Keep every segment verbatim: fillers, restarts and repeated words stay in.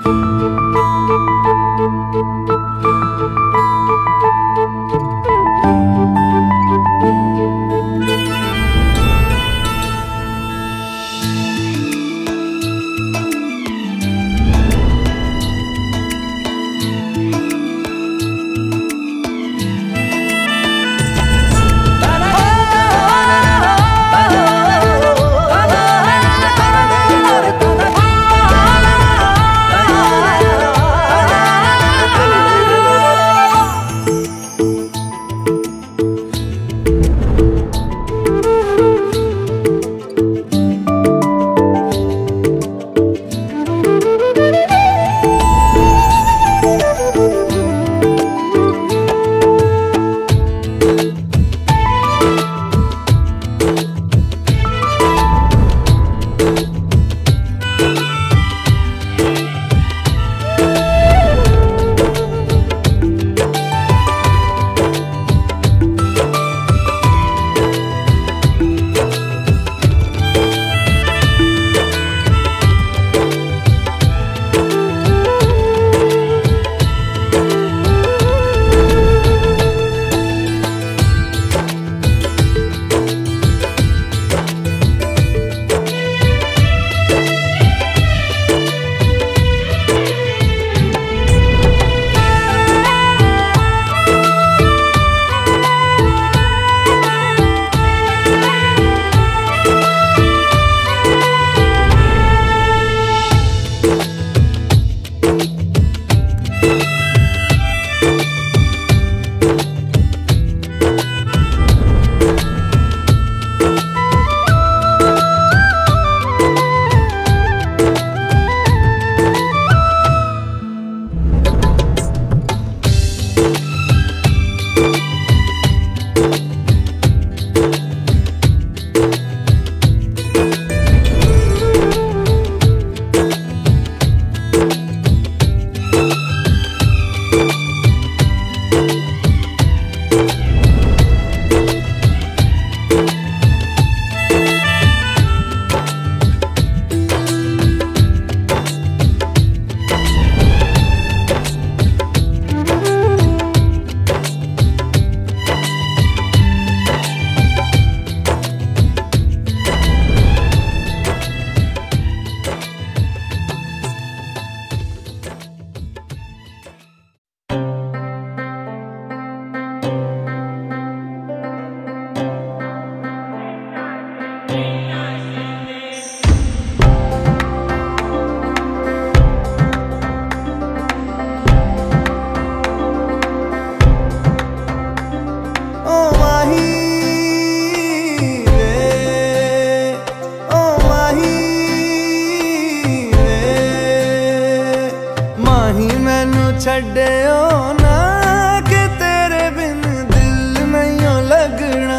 छड्डियो ना कि तेरे बिन दिल नहीं लगना।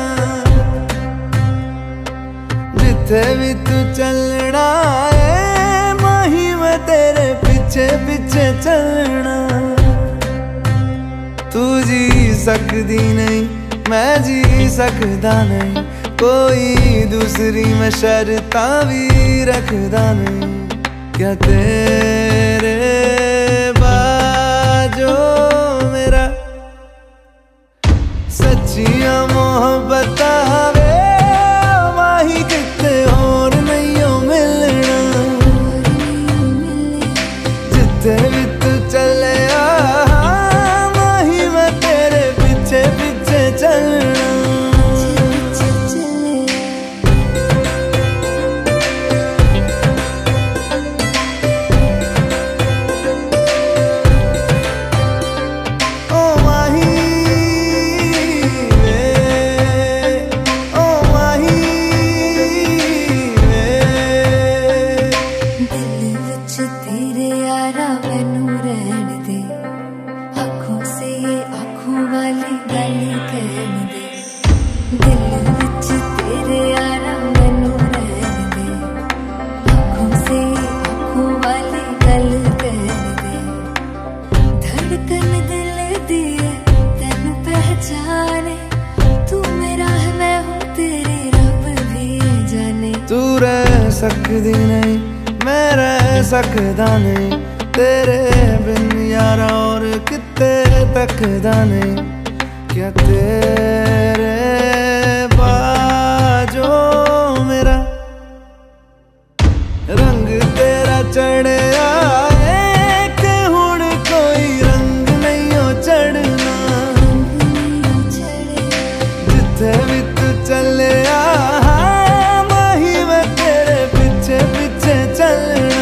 जिथे भी तू चलना है माही मैं तेरे पीछे पीछे चलना। तू जी सकदी नहीं मैं जी सकदा नहीं, कोई दूसरी मैं शर्तां भी रखदा नहीं। क्या तेरे बाजो मेरा सच्चियां मोहब्बत वे माही किते और नहीं हो मिलना। जिथे भी तू चले माही मैं तेरे पीछे पीछे चलना। तू रह सकदी नहीं मैं रह सकदा नहीं, तेरे बिन यारा और किते तकदा नहीं, क्या तेरे बाजो मेरा रंग तेरा चढ़िया के हुण कोई रंग नहीं हो चढ़ना, जिथे भी तू चले माही मैं तेरे पीछे पीछे चलना।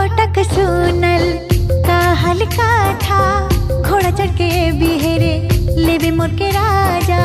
छोटा कसोनल का हल्का था, घोड़ा चढ़ के बिहेरे लेवे मोर के राजा।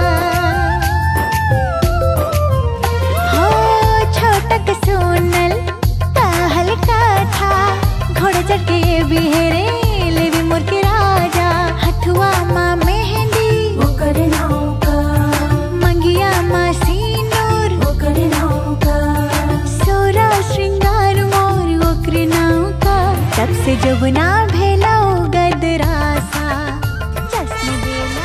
हो छोटा कसोनल का हल्का था, घोड़ा चढ़ के बिहेरे लेवे मोर के राजा। हथुआ माँ मेहंदी वो करे नौका, मंगिया माँ सिंदूर वो करे नौका, सोरा श्रृंगार मोर वो करे नौका। तब से जब ना भेला गदरासा जश्न बेला।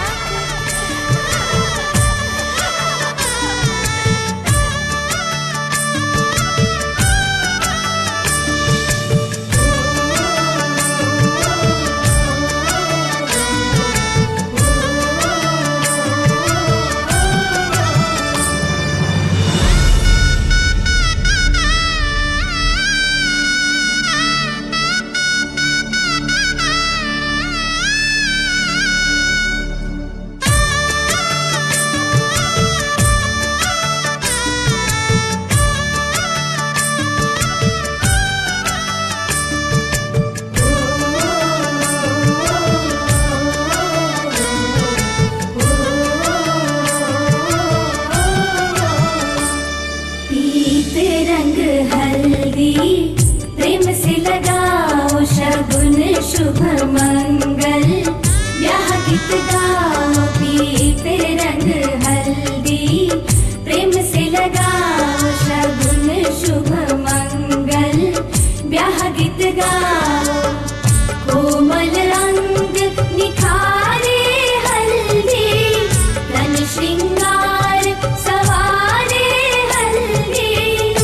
प्रेम से लगाओ शगुन शुभ मंगल, ब्याह गीत गाओ पीते रंग हल्दी। प्रेम से लगाओ शगुन शुभ मंगल, ब्याह गीत गाओ। कोमल रंग निखारे हल्दी, तन श्रृंगार सवारे हल्दी।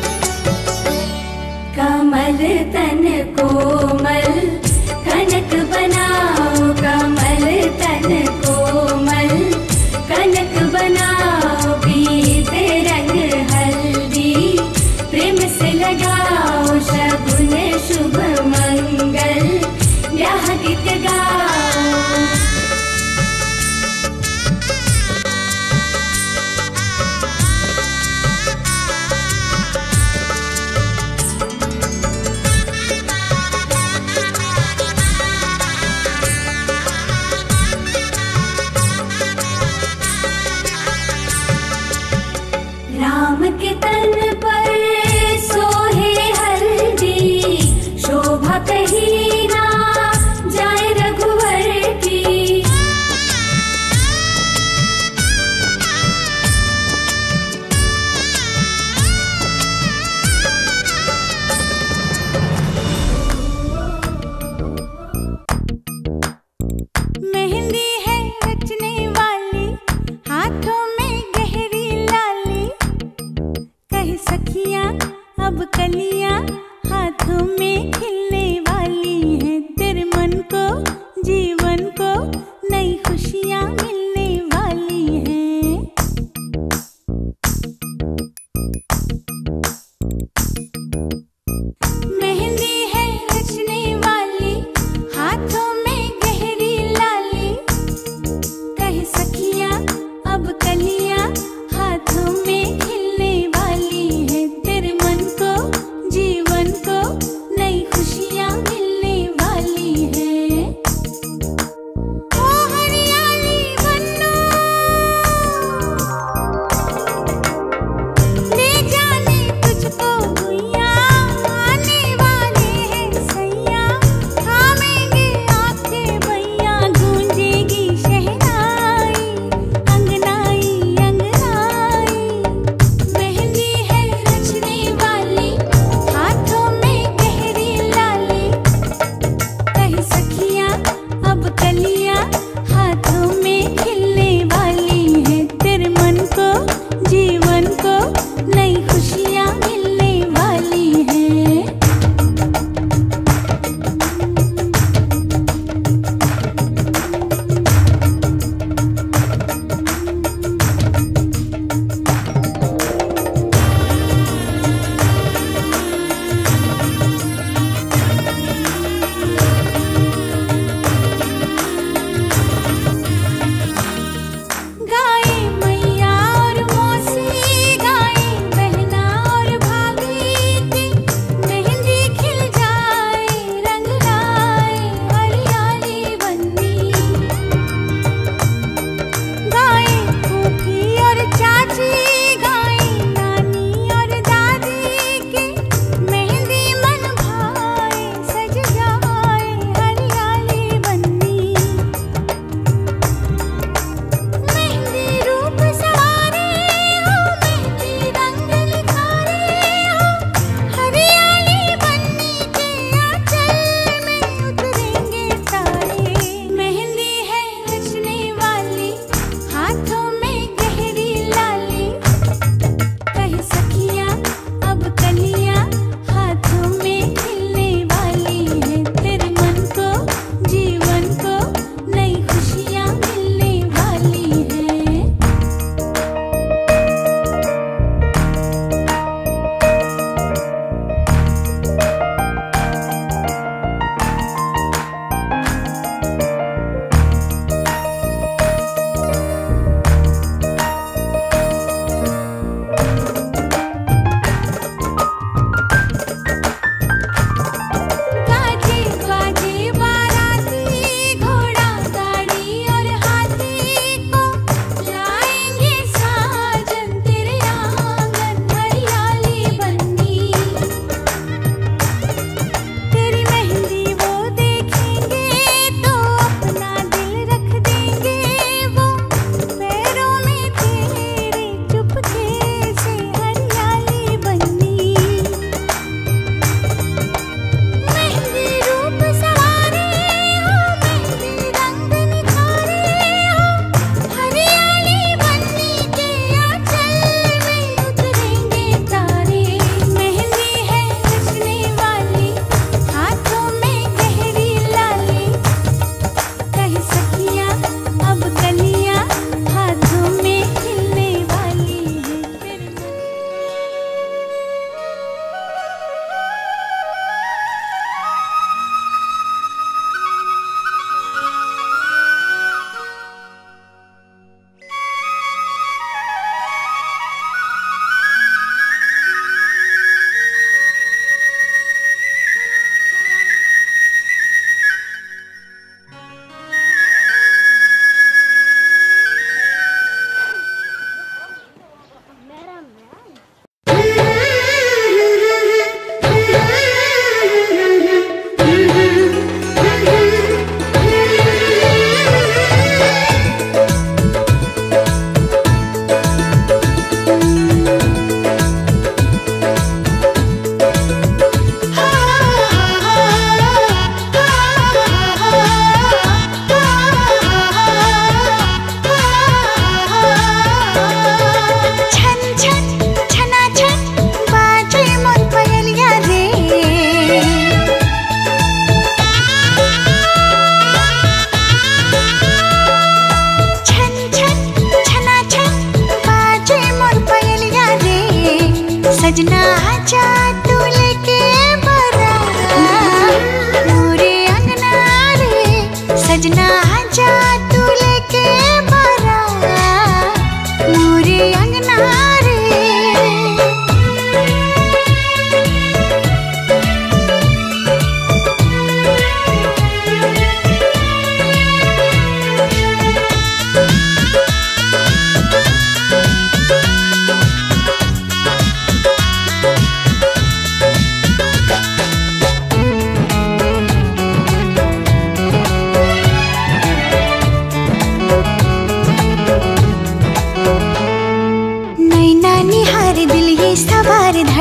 कमल तन कोमल कनक बनाओ, कमल तन कोमल कनक बनाओ, पीते रंग हल्दी। प्रेम से लगाओ शगुन शुभ मंगल, ब्याह गीत गाओ। राम के तन पर सोहे हल्दी, शोभा कहीं ना जाए रघुवर की। मेहंदी है रचने वाली, हाथों में गहरी लाली। कहीं सखियां अब कलियां हाथों में खिलने वाली हैं। तेरे मन को जीवन को नई खुशियां मिलने वाली हैं। मेहंदी है रचने वाली, हाथों में गहरी लाली। कहीं सखियां अब कलियां हाथों में खिलने वाली है। तेरे मन को जीवन को नई खुशी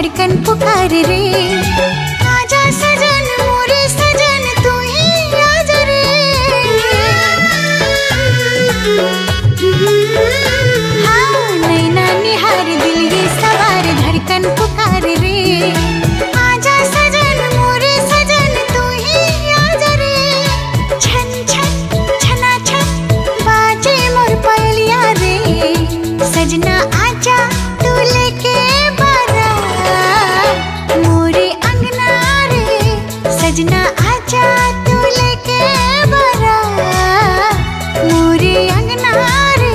धड़कन पुकार रे। आजा सजन मोरे सजन तू ही आजा रे। हाँ नैना निहार दिल ये सवार धड़कन पुकार रे। आजा सजन मोरे सजन तू ही आजा रे। छन छन छना छन बाजे मोर पायलिया रे। सजना आजा तू लेके बारात मोरे अंगना रे। सजना आजा तू लेके बारात मोरे अंगना रे।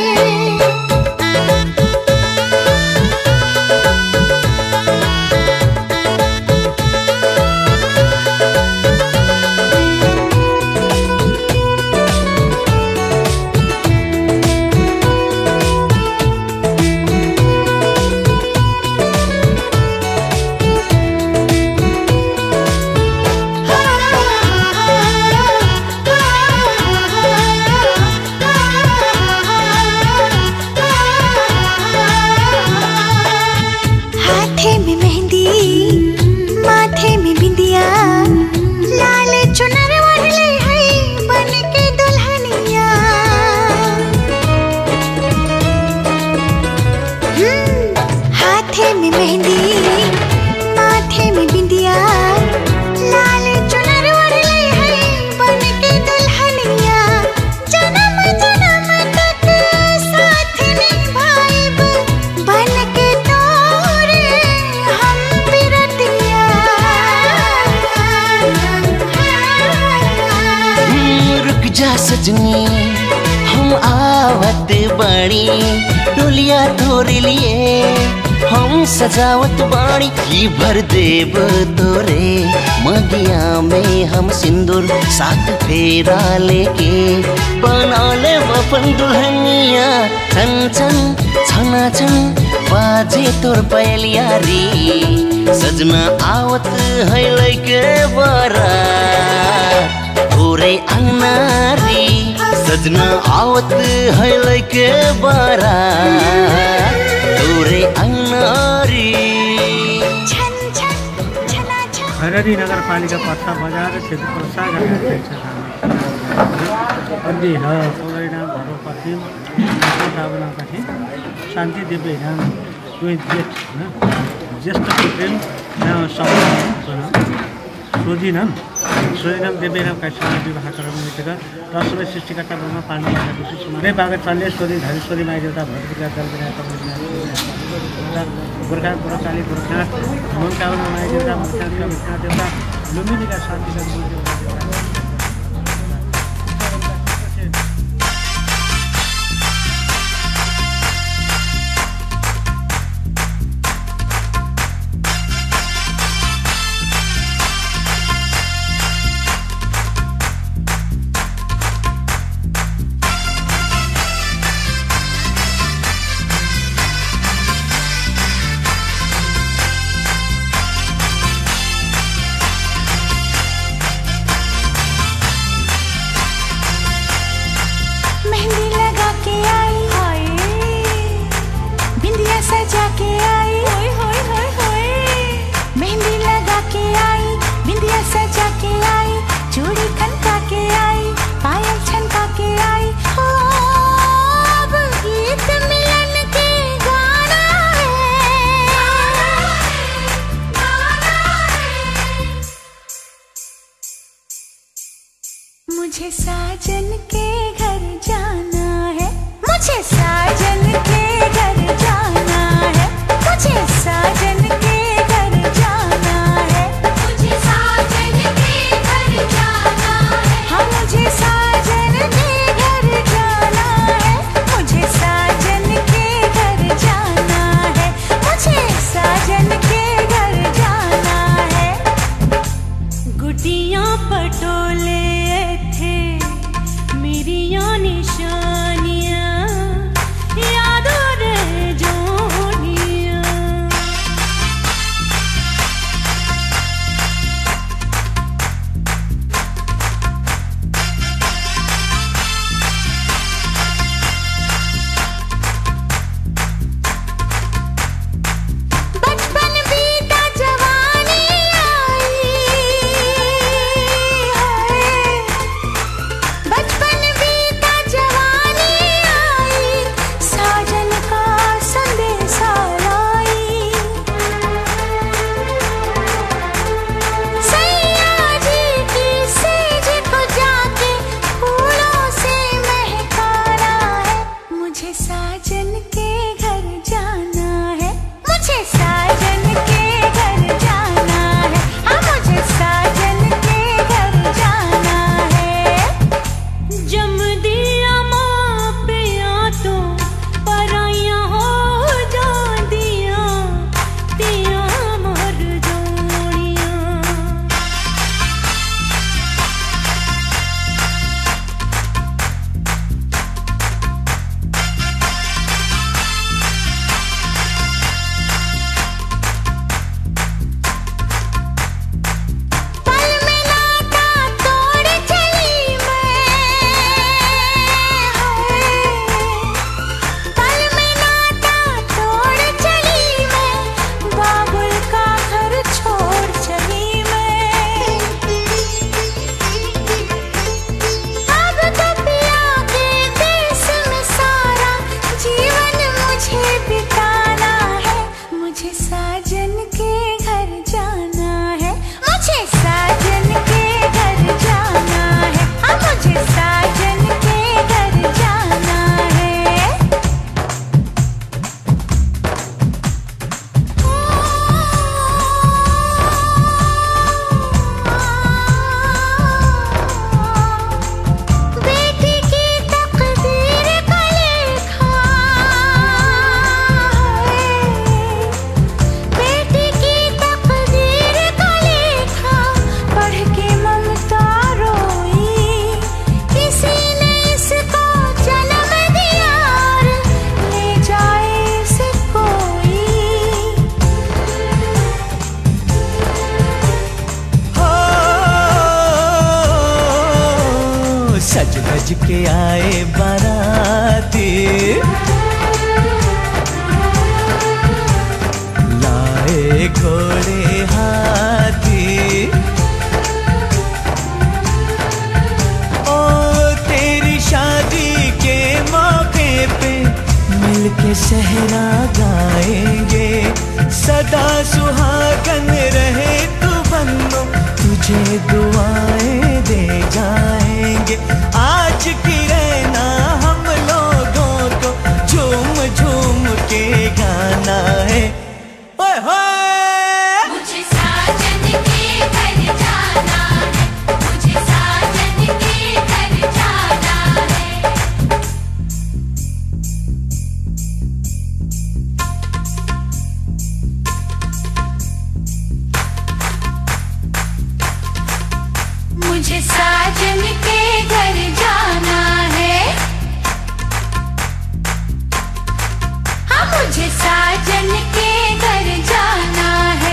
हाथे में मेहंदी माथे में बिंदिया लाल चुनर वाले है बन के दुल्हनिया। हम्म, हाथे में मेहंदी माथे में बिंदिया लाल चुनर वाले है बन के दुल्हनिया। जन्म जन्म तक साथ निभाएब बन के तोरे हम बिरतिया। रुक जा सजनी हम आवत बाड़ी डोलिया तोरे लिए हम सजावत बाड़ी की भर देव तोरे मगिया में हम सिंदूर साथ फेरा लेके बना ले अपन दुल्हनिया। छन छन छना छन बाजे तोर पहलिया री। सजना आवत है लैके बारात तोरे अंगना री। सजना आवत है लैके बारात तोरे अंगना री। छन छन छना छन खैरनी नगरपालिका पत्ता बजार क्षेत्र प्रसाद अन्य परिणाम घरोपति बनाउँदाखेरि शान्ति देवी नाम जेठ ज्येष्ठ पुत्रेन सोधिनन् सोधिनन् देवीनाम कैसँग विवाह गराउनुका दसवटा सृष्टिकर्ता ब्रह्मा पाण्डव विशेष बागत पाण्डे सोधि धरेश्वरी माई देवता भरतपुरका दल गोर्खा गोरखाली गोरखनाथ मनकाउन माई देवता मुक्तानका मुक्तानाथ देवता लुम्बिनीका शान्तिका देवता। मेहंदी लगा के आई हाय बिंदिया सजा के आई होय होय होय होय। मेहंदी लगा के आई बिंदिया सजा के आई चूड़ी खनका के आई पायल छनका के आई। हो अब गीत मिलन के गाना है। मुझे साजन के घर जाना है। मुझे साजन के घर जाना है। मुझे साजन के घर जाना है। मुझे साजन के घर जाना है। हाँ मुझे साजन के घर जाना है। मुझे साजन के घर जाना है। मुझे साजन के घर जाना है। गुटियां पटोले थे मेरी निशानियां यादों रह जोनियां। बचपन भी सज धज के आए बाराती, लाए घोड़े हाथी। ओ तेरी शादी के मौके पे मिलके सहरा गाएंगे, सदा सुहागन रहे तू बन्नो, तुझे दुआएं दे जाएंगे। आज की रहना हम लोगों को झूम झूम के गाना है। ओए होए मुझे साजन के घर जाना है, मुझे साजन के घर जाना है। मुझे साजन के घर जाना है, हाँ मुझे साजन के घर जाना है।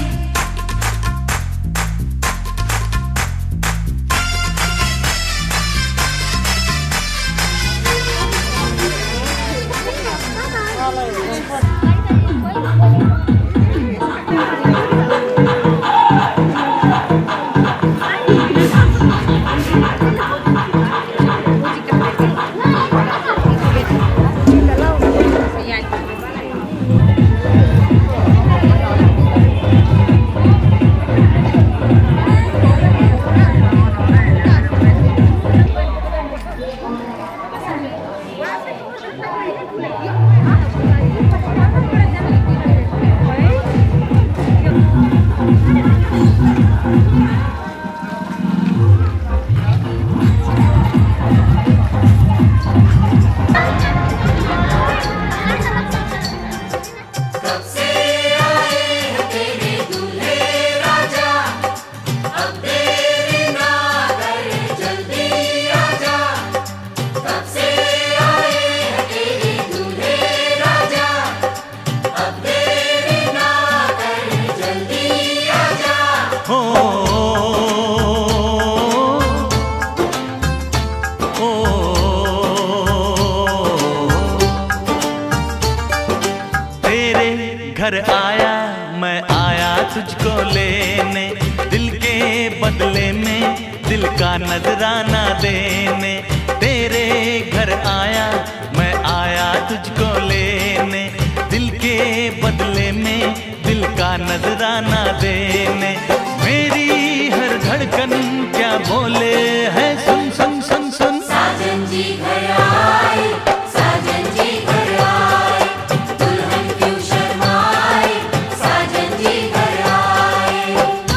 घर आया मैं आया तुझको लेने, दिल के बदले में दिल का नजराना देने। तेरे घर आया मैं आया तुझको लेने, दिल के बदले में दिल का नजराना देने। मेरी हर धड़कन क्या बोले है सुन सुन सुन सुन। साजन जी घर आए, साजन जी घर आए, दुल्हन क्यों शर्माए, साजन जी घर आए।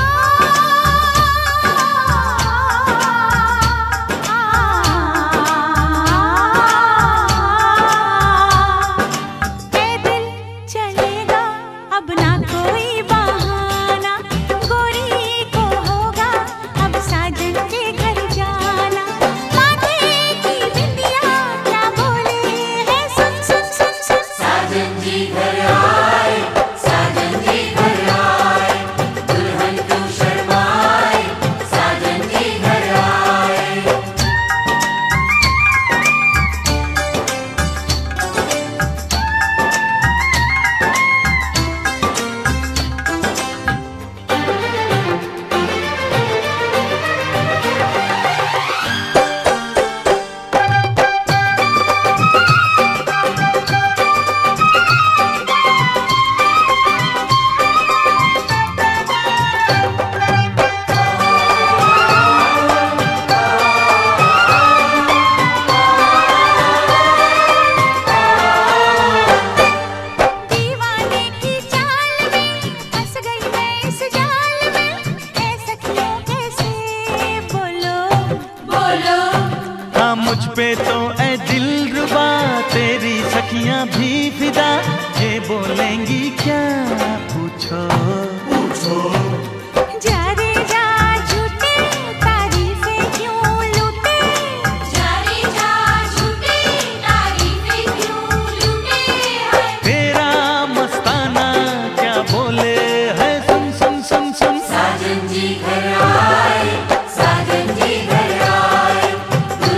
ए दिल चलेगा अब ना कोई बहाना, गोरी को होगा अब साजन के घर जाना। माथे की बिंदिया क्या बोले है सुन सुन सुन सुन। साजन जी घर आए, साजन जी घर आए, दुल्हन क्यों शर्माए, साजन जी घर आए। दीवाने की चाल में फंस गई मैं इस जाल में, ऐ सखियों कैसे बोलो बोलो। हाँ मुझ पे तो ऐ दिलरुबा तेरी सखियां भी फिदा, ये बोलेंगी क्या पूछो पूछो। जा रे जा झूठे तारीफें क्यों लूटे, जा रे जा झूठे तारीफें क्यों लूटे है। तेरा मस्ताना क्या बोले है सुन सुन सुन सुन। साजन जी घर आए, साजन जी घर आए,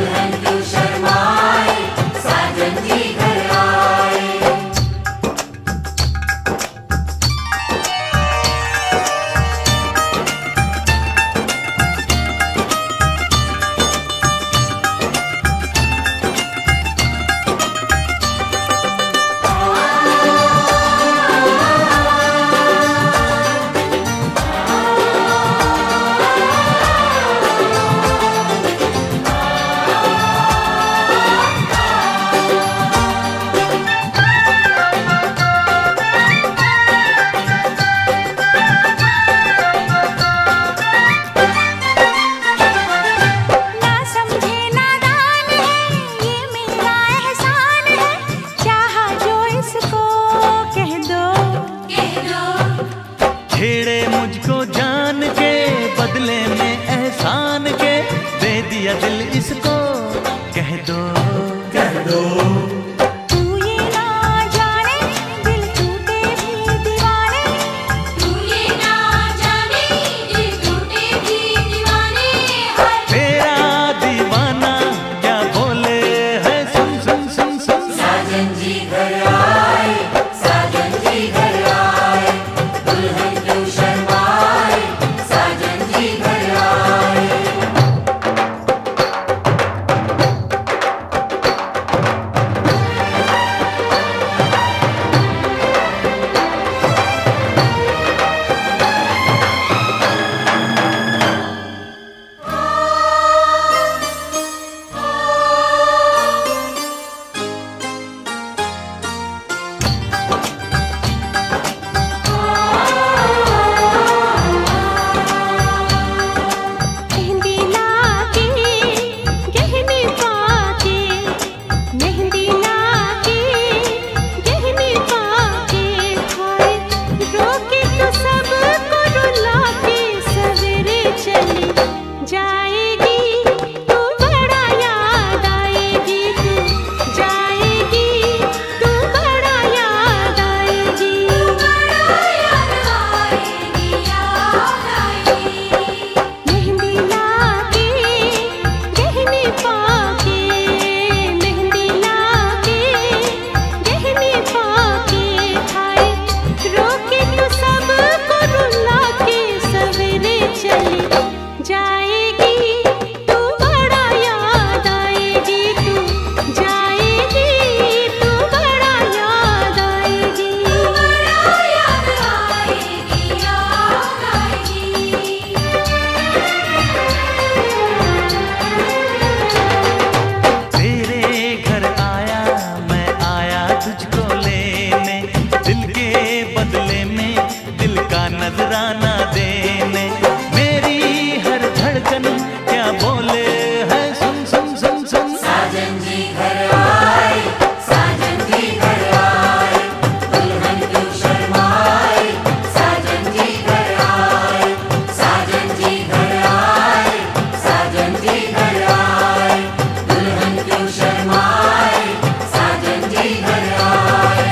बदले में एहसान के दे दिया दिल इसको, कह दो कह दो। तू ये ना जाने दिल टूटे भी दीवाने, तू ये ना जाने दिल टूटे भी दीवाने। तेरा दीवाना क्या बोले है, सुन सुन सुन सुन। साजन जी घर आए, साजन जी घर आए, दुल्हन क्यों शर्माए, साजन जी घर आए। मेहंदी लाके गहने पाके, मेहंदी लाके गहने पाके, हाय रोके तो सबको रुला के सवेरे चली जाएगी, तू बड़ा याद आएगी, तू जाएगी, तू बड़ा याद आएगी, बड़ा याद आएगी, याद आएगी। मेहंदी लाके गहने पाके, मेहंदी लाके गहने पाके, हाय रोके तो सबको रुला के सवेरे चली जाएगी, तू बड़ा याद आएगी, तू जाएगी, तू बड़ा याद आएगी, बड़ा याद आएगी, याद आएगी। तेरे घर आया मैं आया तुझको लेने, दिल के बदले में दिल का नजराना देने। मेरी हर धड़कन क्या बोले है, सुन सुन सुन सुन। साजन जी घर आए, साजन जी घर आए, दुल्हन क्यों शर्माए, साजन जी घर आए, साजन जी घर आए, साजन जी घर आए, दुल्हन क्यों शर्माए, साजन जी घर आए।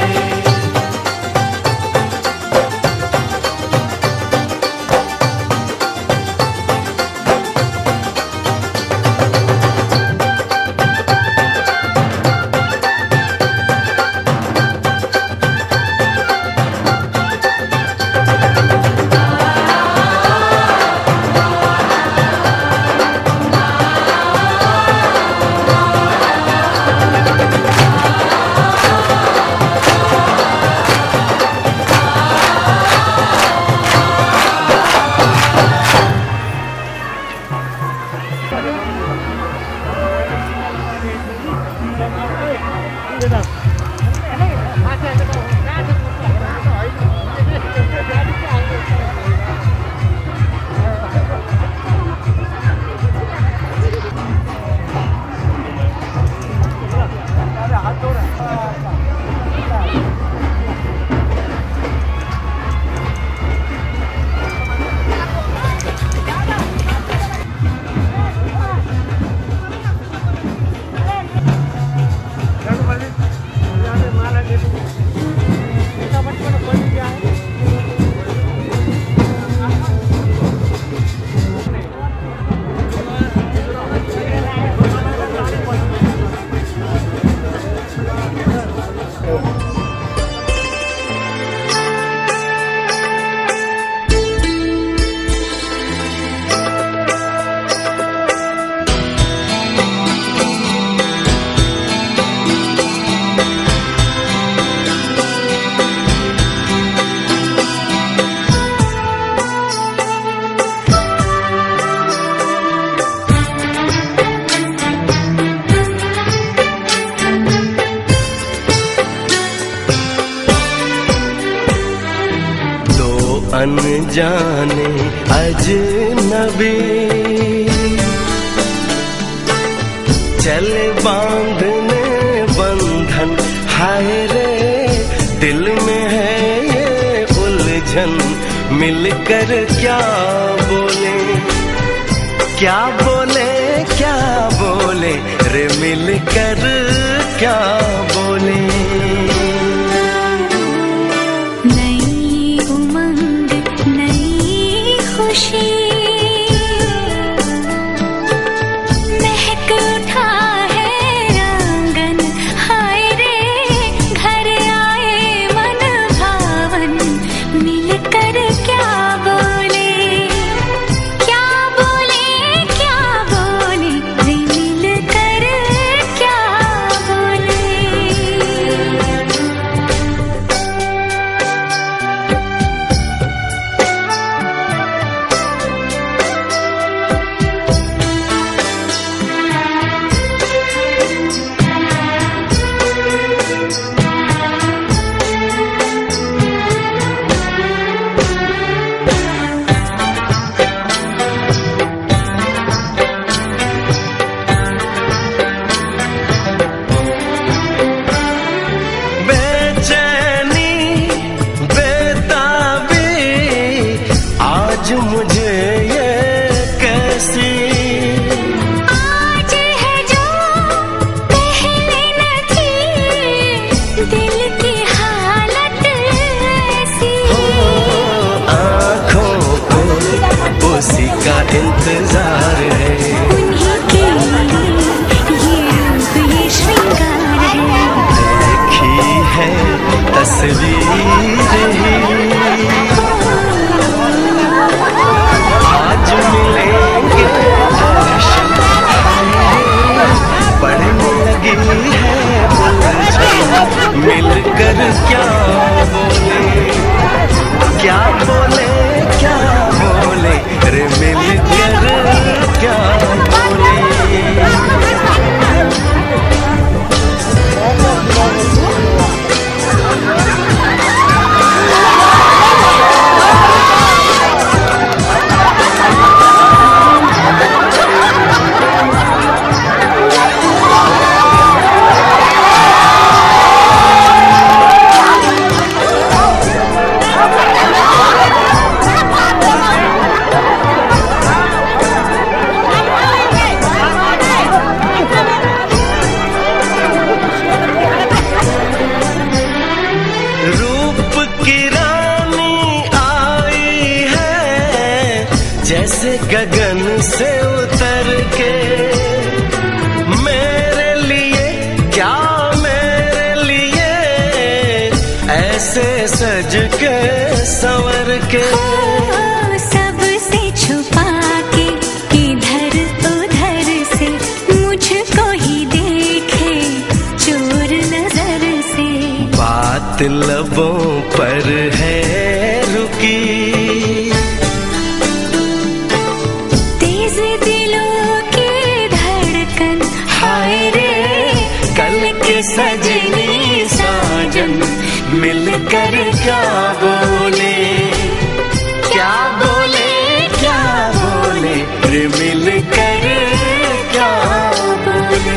अनजाने अजनबी चले बांधने बंधन, हाय रे दिल में है ये उलझन, मिलकर क्या बोले। क्या बोले क्या बोले रे मिलकर क्या बोले। नई उमंग नई खुशी महक उठा है आंगन, हाय रे घर आए मन भावन, मिलकर क्या बोले क्या बोले क्या बोले रे मिलकर क्या बोले। बेचैनी बेताबी आज मुझे ये कैसी, आज है जो पहले न थी, दिल की हालत ऐसी। आँखों को उसी का इंतजार है, उन्हीं के लिए ये रूप ये श्रृंगार है। देखी है तस्वीर ही आज मिलेंगे दर्शन, पढ़ने लगी है उलझन, मिलकर क्या बोले क्या बोले क्या बोले रे मिलकर क्या बोले। रूप की रानी आई है जैसे गगन से उतर के, मेरे लिए क्या मेरे लिए ऐसे सज के संवर के। ओ, सबसे छुपा के इधर उधर से मुझको ही देखे चोर नजर से। बात लबों पर है रुकी, तेज दिलों की धड़कन, हाय रे कल के सजनी साजन, मिलकर क्या बोले क्या बोले क्या बोले रे मिलकर क्या बोले।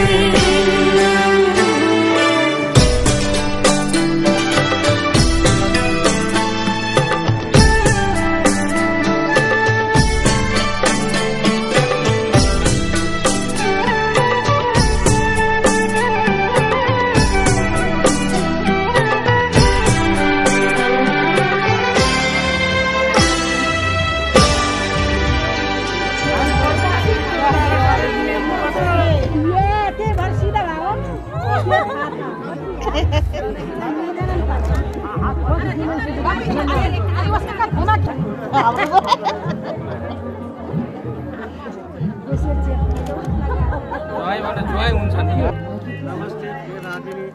नमस्ते रागिनी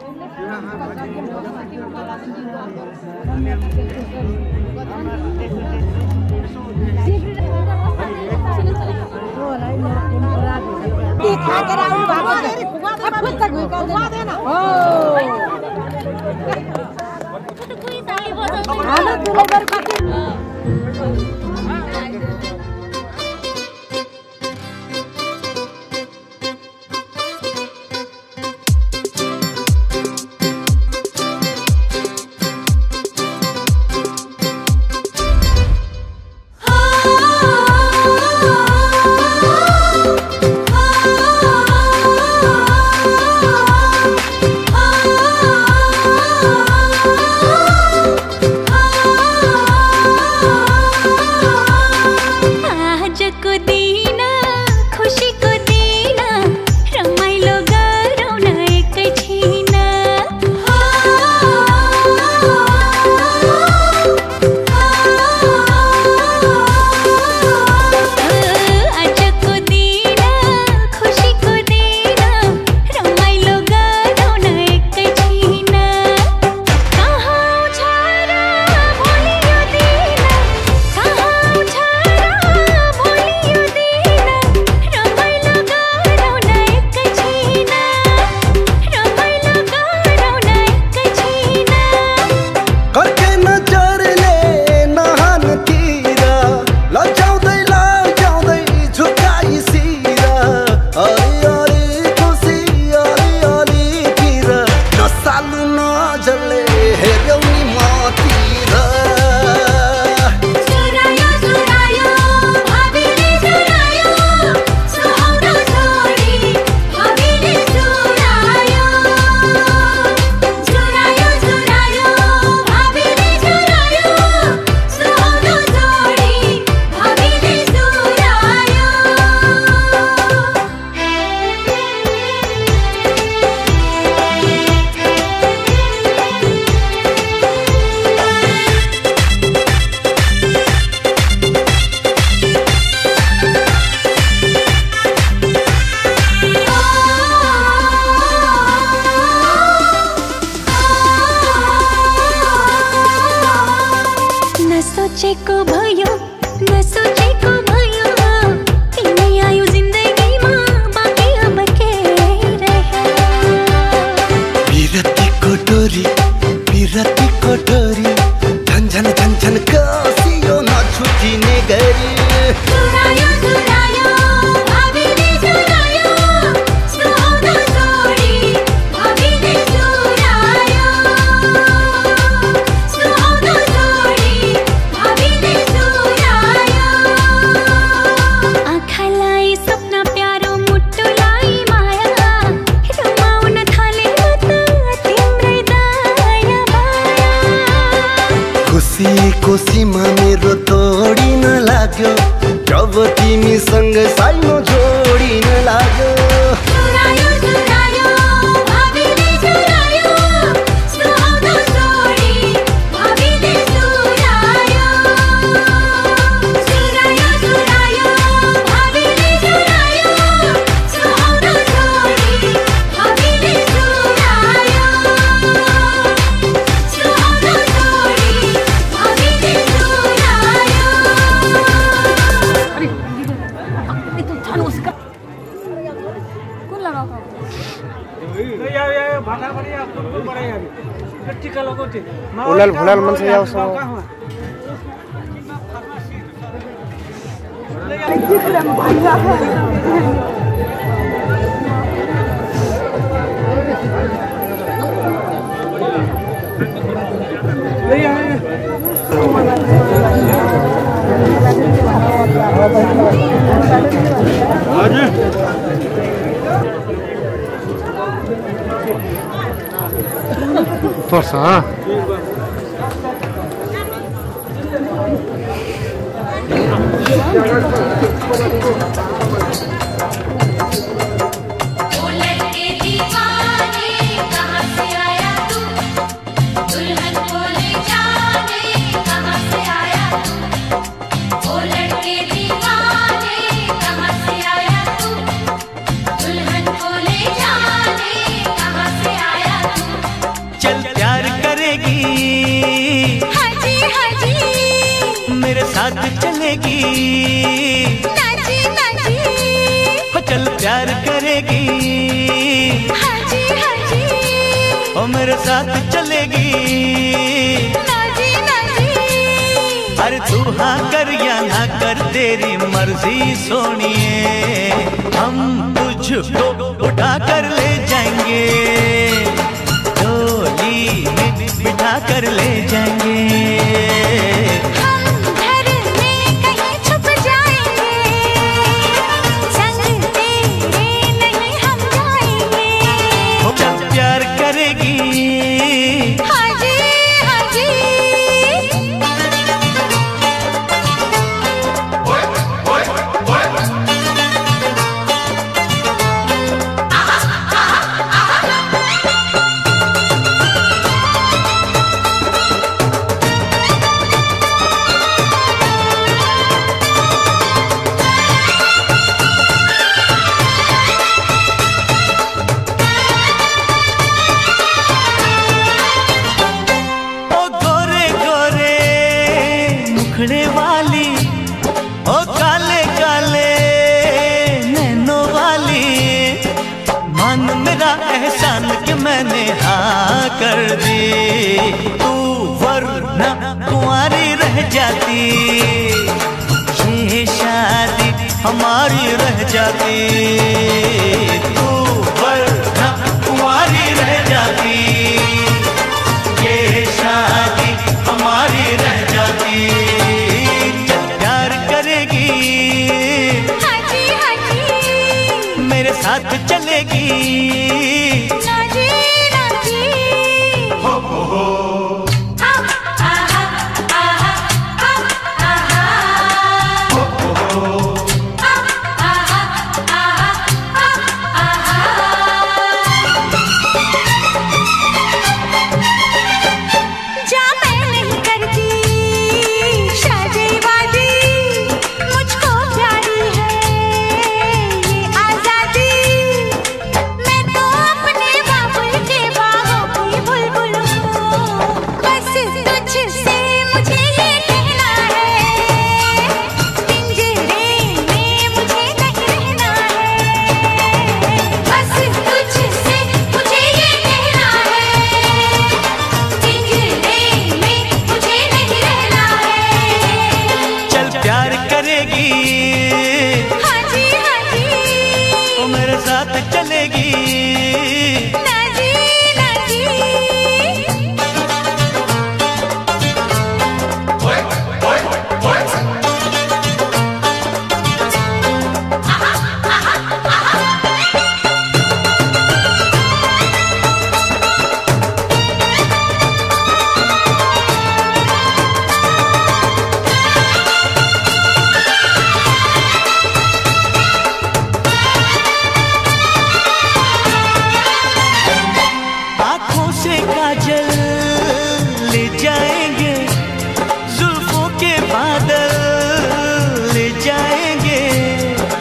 Oh सीमा मेरो तोडिन लाग्यो जब तिमीसँग साइनो जोडिन लाग्यो। चुरायो चुरायो भावीले चुरायो सुहाउँदो छोडी भावीले चुरायो। चुरायो चुरायो भावीले चुरायो सुहाउँदो छोडी भावीले चुरायो। सुहाउँदो छोडी भावीले चुरायो। itu छानु उसका कौन लगा था उलाल भुलाल मन से जाओ सो पर्छ चलेगी नाची नाची हो चल प्यार करेगी हाजी हाजी हो मेरे साथ चलेगी नाची नाची। अरे तू हाँ कर या ना कर तेरी मर्जी सोनिए हम तुझको उठा कर ले जाएंगे डोली में बिठा कर ले जाएंगे। वाली ओ काले काले नैनों वाली मान मेरा एहसान कि मैंने हाँ कर दी तू वरना कुंवारी रह जाती ये शादी हमारी रह जाती तू वरना कुंवारी रह जाती ये शादी हमारी रह जाती। हाजी हाजी मेरे साथ चलेगी नाची नाची हो हो हो मैं तो अपने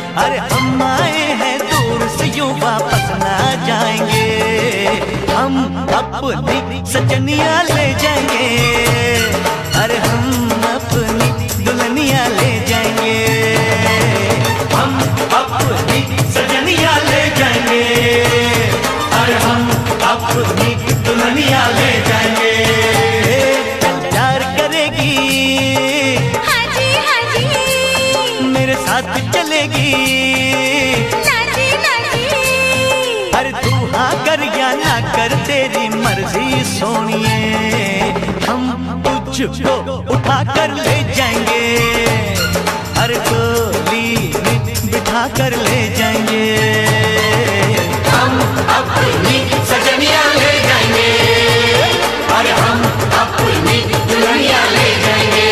अरे हम आए हैं दूर से यूं वापस ना जाएंगे, हम अपनी सजनिया ले जाएंगे, अरे हम अपनी दुल्हनिया ले जाएंगे, हम अपनी सजनिया ले जाएंगे, अरे हम अपनी दुल्हनिया ले जाएंगे। प्यार करेगी हाँ जी हाँ जी, मेरे साथ चलेगी ना जी ना जी, अरे तू हाँ कर या ना कर तेरी मर्जी सोनिए, हम तुझको उठा कर ले जाएंगे, अरे गोली में बिठा कर ले जाएंगे, हम अपनी सजनिया ले जाएंगे, अरे हम अपनी दुल्हनिया ले जाएंगे।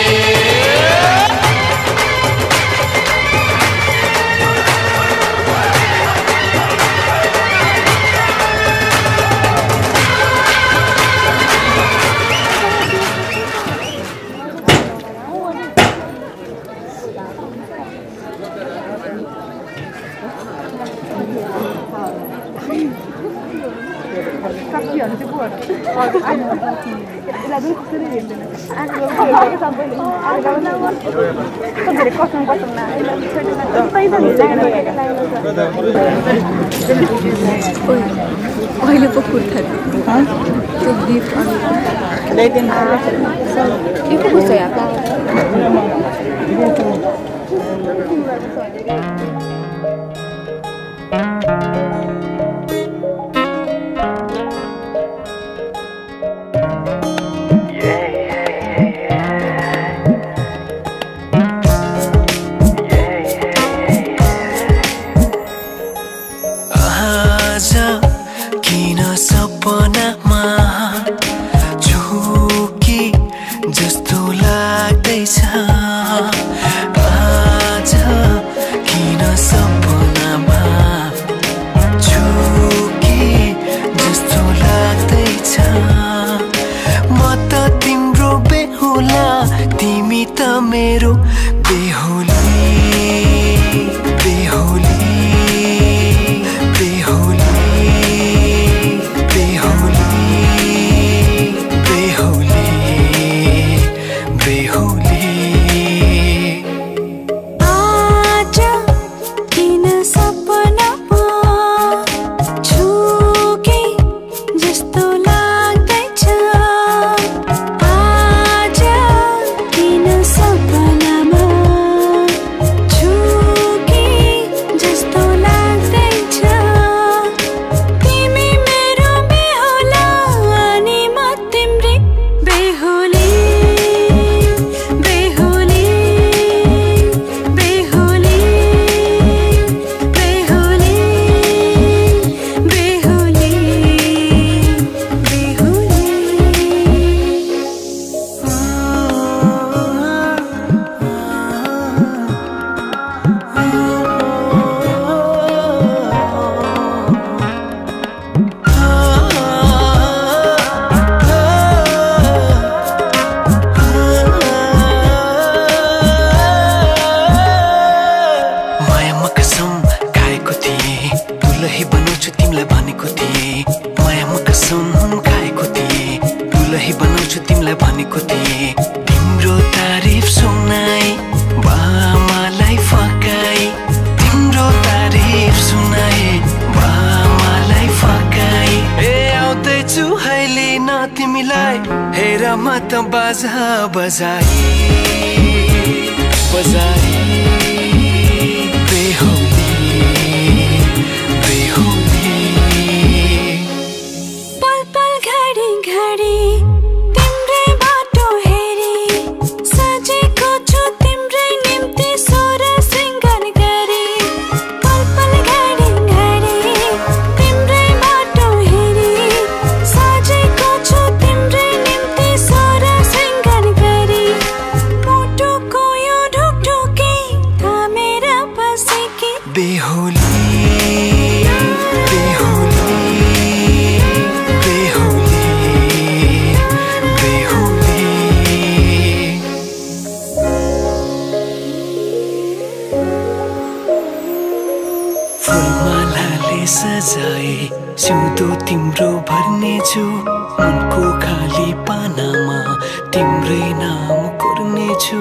अहिले पो कुर्ता त्यो गिफ्ट यो पो कस्तो सपनामा झुकी जस्तो लाग्दैछ, आज किन सपनामा झुकी जस्तो लाग्दैछ, म त तिम्रो बेहुला तिमी त मेरो बेहुली बेहुली बाजा बजाई बजाई बेहुली बेहुली पल पल घडी घडी तिम्रै बाटो हेरी सजेको छु तिम्रै निम्ति सोर सिंगार गरी, पल पल घडी घडी तिम्रै बाटो हेरी सजेको छु तिम्रै निम्ति सोर सिंगार गरी, मुटुको यो ढुकढुकी थामेर बसेकी बेहुली बेहुली बेहुली बेहुली फुलमालाले सजाए सिउँदो तिम्रो भर्नेछु मनको खाली पानामा तिम्रै नाम कोर्नेछु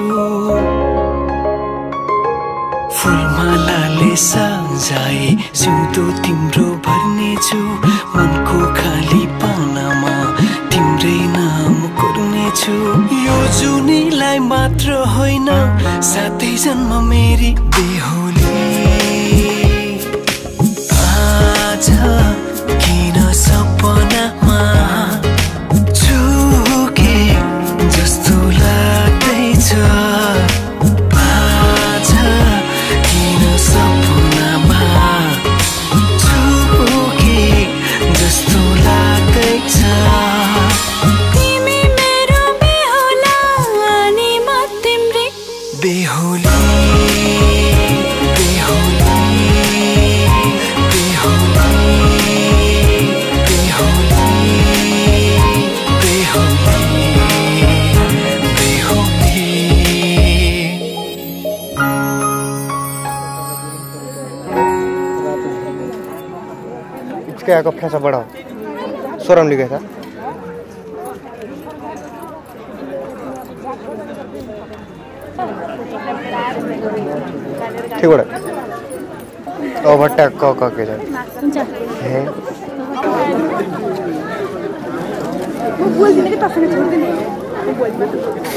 फुलमालाले सजाए सिउँदो तिम्रो भर्नेछु मनको खाली पानामा तिम्रै नाम कोर्नेछु यो जुनीलाई मात्र होइन साथै जन्म मेरी बेहुली आज किन सपनामा झुके जस्तो लाग्दैछ आज किन सपनामा झुके जस्तो लाग्दैछ तिमी मेरो बेहुला अनि म तिम्रै बेहुली क्या को फैसा बड़ा सोरम लिखा था ठीक बड़ा ओवरटेक को को के जाए है वो बोल देने के तफने छोड़ देने वो बोल दे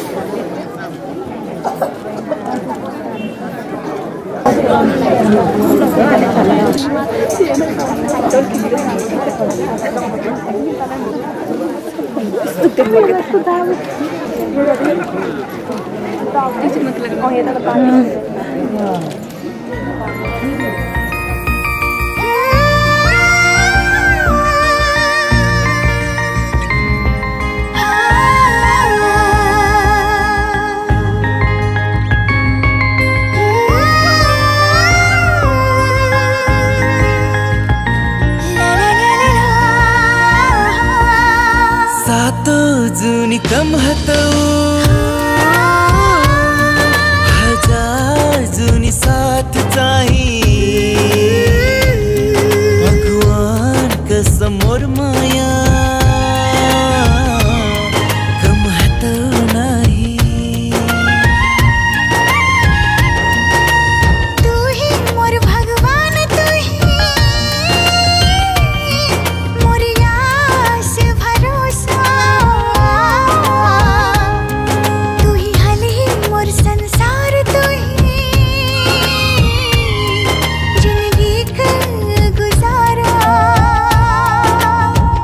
जुनी कम हतौ हजार जुनी साथ चाहिए भगवान कसम और माया कम हतौ नहीं तू ही मोर भगवान तू ही मोर आस भरोसा संसार तू ही जिंदगी का गुजारा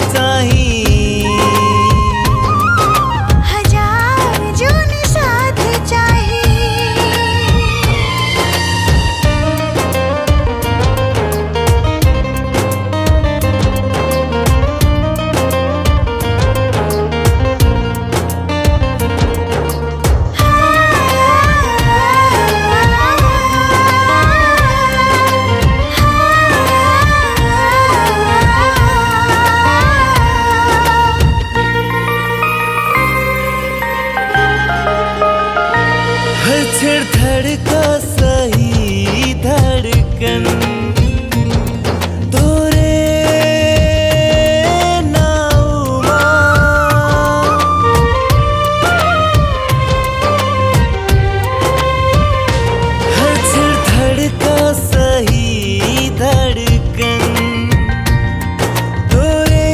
चाहिए, हजार जून साथ चाहिए। हर छेड़ धड़का सही धड़कन तोरे नाउमा, हर छेड़ धड़का सही धड़कन तोरे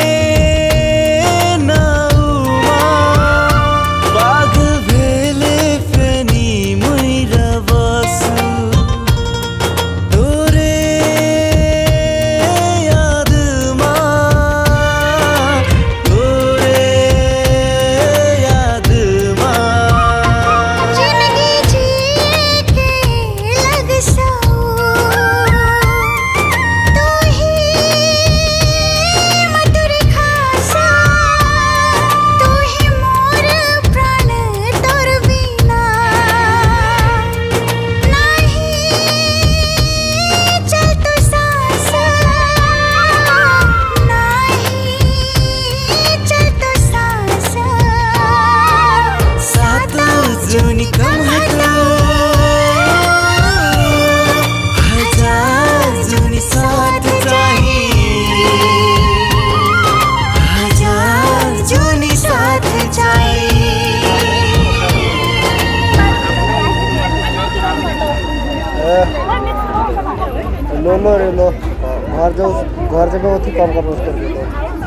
नाउमा, बाग भेले फेनी मुइरा बसु तोरे यादमा, तोरे यादमा। जिंदगी जिए के लग सऊ तू ही मधुर खासा, तू ही मोर प्राण तोर बिना नहीं चल तो सांस, नहीं चल तो सांस। सात जूनी कम हटो, हजार जूनी साथ चाहिए, हजार जूनी साथ चाहिए। लो लो रे लो, घर जाओ, घर जब वो थी कम कर उसको दे।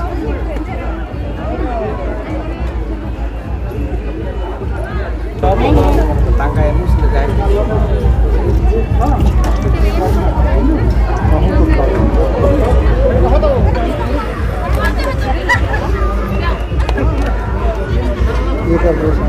ये कर दो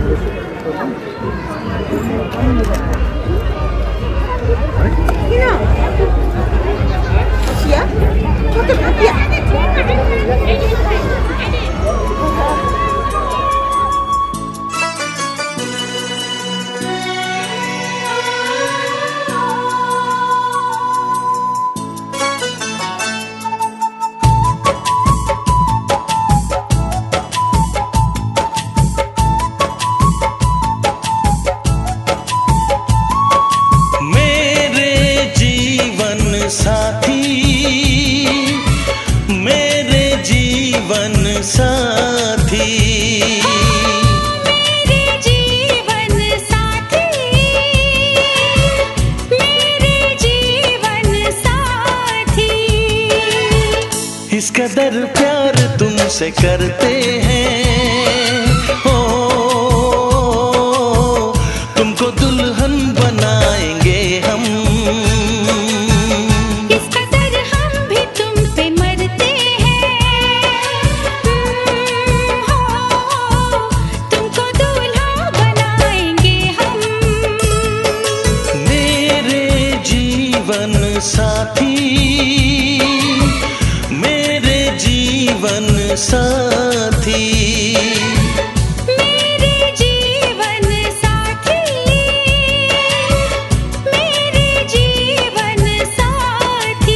मेरे जीवन साथी, मेरे जीवन साथी, मेरे जीवन साथी, मेरे जीवन साथी। इस कदर प्यार तुमसे करते हैं, ओ तुमको दुल्हन बनाएंगे हम। इस कदर हम भी तुम पे मरते हैं, हो तुमको दूल्हा बनाएंगे हम। मेरे जीवन साथी, मेरे जीवन साथी, मेरे जीवन साथी, मेरे जीवन साथी।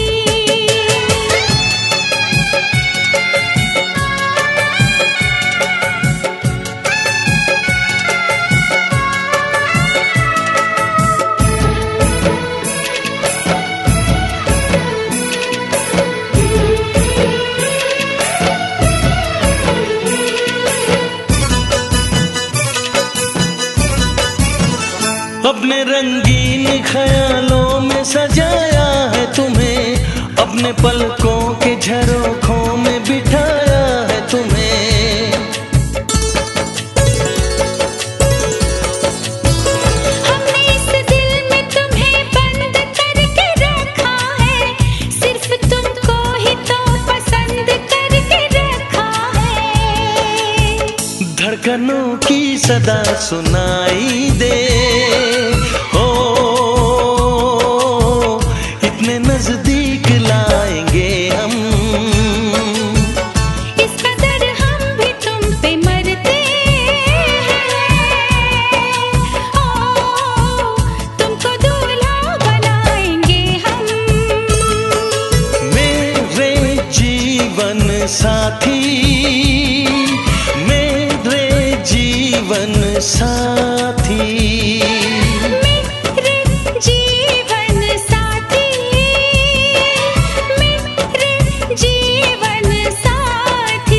अपने रंगीन ख्यालों में सजाया है तुम्हें, अपने पलकों के झरोखों में बिठाया है तुम्हें। हमने इस दिल में तुम्हें बंद करके रखा है, सिर्फ तुमको ही तो पसंद करके रखा धड़कनों की सदा सुनाई दे। ओ इतने नजदीक लाएंगे हम, इस कदर हम भी तुम पे मरते हैं। ओ तुमको दूल्हा बनाएंगे हम। मेरे जीवन साथी, मेरे जीवन साथी, मेरे जीवन साथी, मेरे जीवन साथी।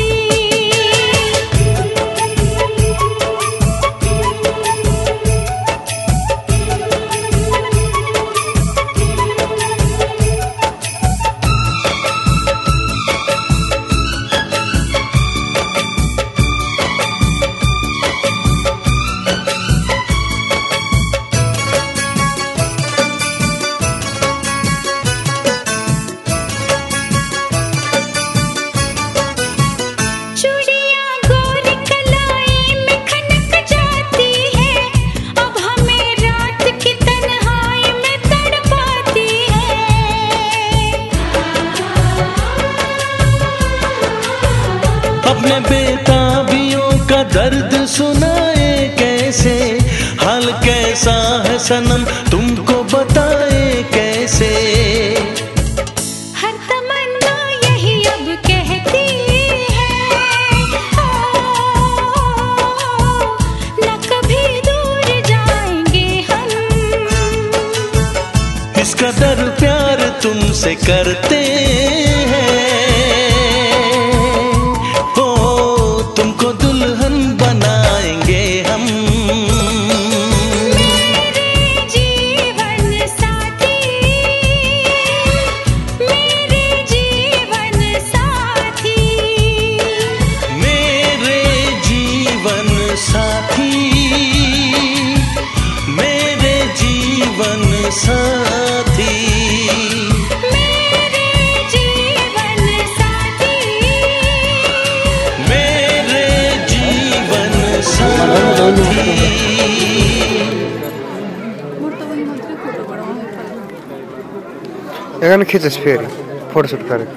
चूड़ियां गोरी कलाई में खनक जाती है, अब हमें रात की तन्हाई में तड़पाती है। अपने बेताबियों का दर्द सुनाए कैसे, हाल कैसा है सनम तुमको बताए कैसे। हर तमन्ना यही अब कहती है, ओ न कभी दूर जाएंगे हम। इस कदर प्यार तुमसे करते हैं, ओ तुमको दुल्हन बनाएंगे हम। मेरे जीवन साथी, मेरे जीवन साथी, मेरे जीवन साथी, मेरे जीवन साथी, मेरे जीवन साथी, मेरे जीवन साथी। এখানে খিচিস ফের ফটোশুট করে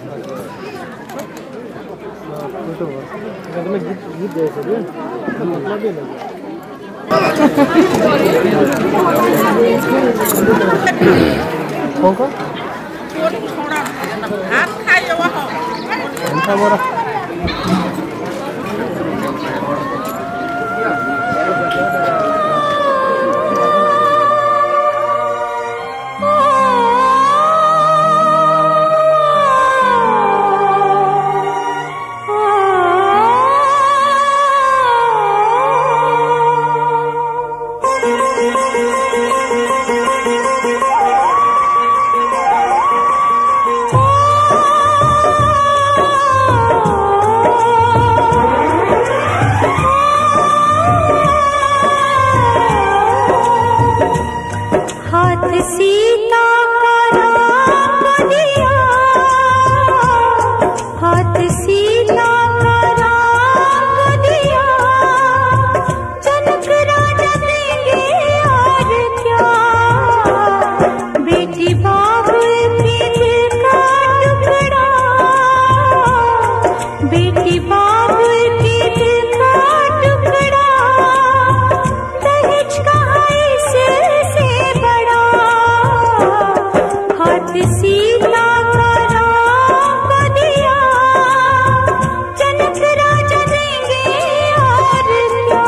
हाथ सीता का राम दिया, हाथ सीता का राम दिया, जनक राजा देंगे और क्या। बेटी बाबुल के दिल का टुकड़ा, बेटी बाबुल के दिल का टुकड़ा, दहेज का इससे बड़ा। हाथ सीता का राम दिया, जनक राजा देंगे और क्या।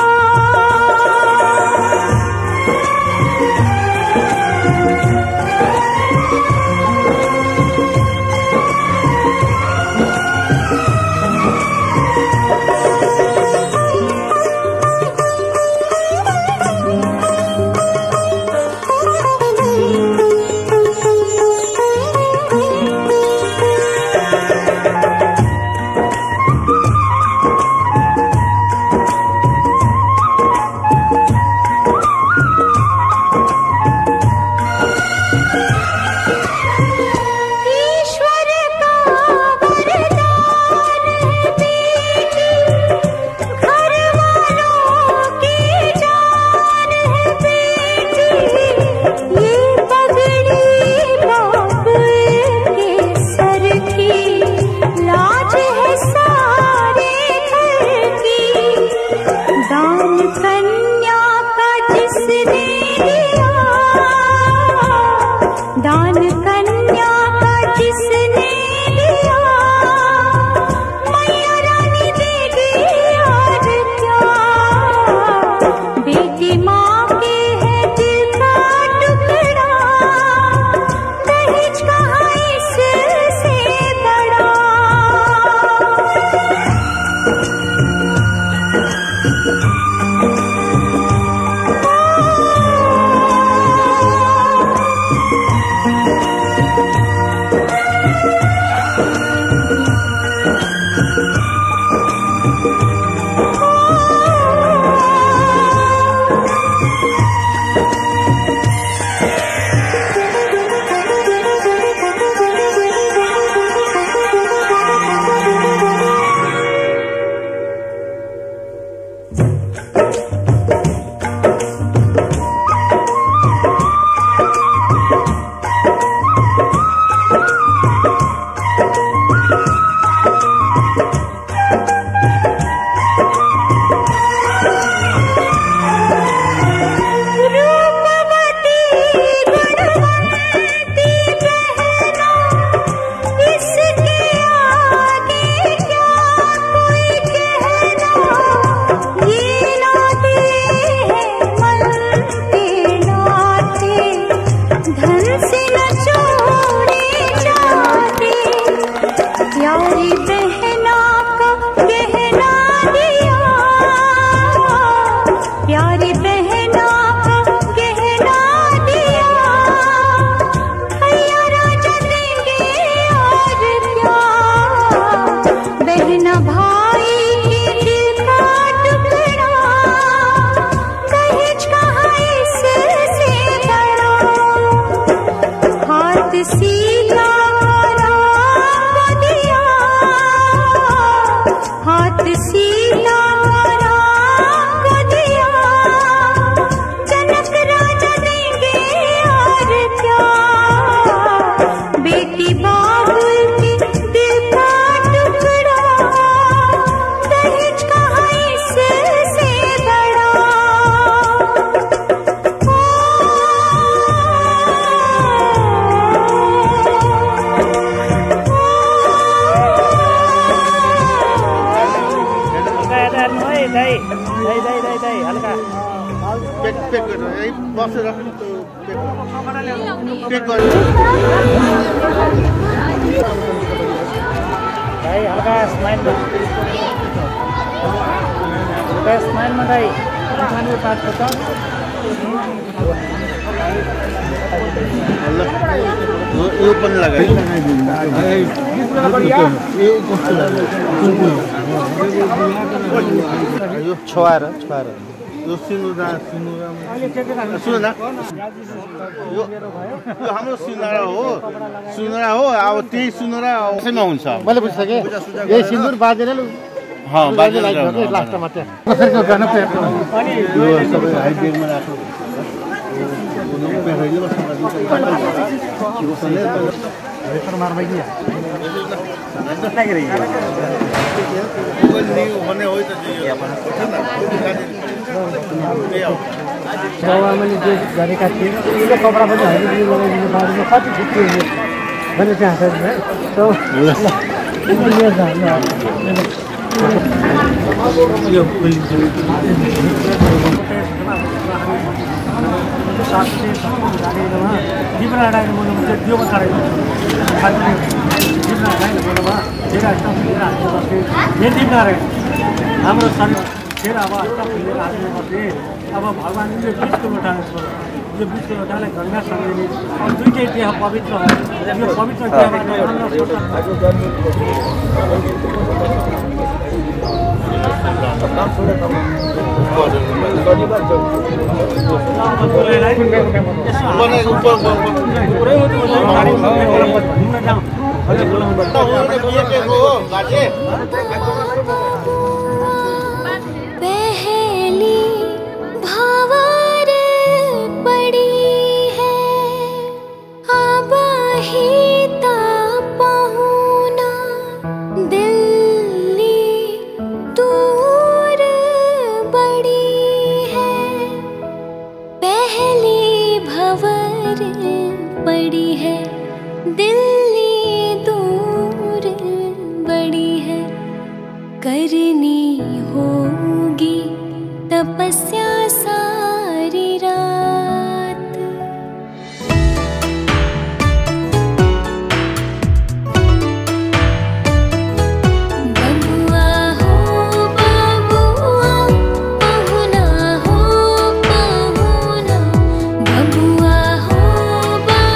यो पनि लगाइदिनु छोएर छोएर यो सिनुरा सिनुरा सुन न यो यो हाम्रो सिनुरा हो सिनुरा हो अब त्यही सिनुरा कसैमा हुन्छ मैले बुझिसके यही सिन्दुर बाजेर हाँ बाजे लास्टमा चाहिँ कसैको गर्न अनि यो सबै हाइब्रिडमा राख्नु मैले जे गरेका थिएँ त्यो कपडा पनि हाइब्रिड लगाइदिनु बारेमा कति छुट्टी हुने भने यो हाम्रो शरीर अब फुलेर हाल्ने बसे अब भगवान् यो बिचको लोटा यो बिचको लोटालाई गङ्गा सँगले दुईटै देह पवित्र हो यो पवित्र देहबाट पहली भावर पड़ी है अब ही ता पहुना दिल्ली दूर बड़ी है पहली भवर पड़ी है दिल्ली दूर बड़ी है करनी होगी तपस्या सारी रात बबुआ हो बबुआ पहुना हो पहुना बबुआ हो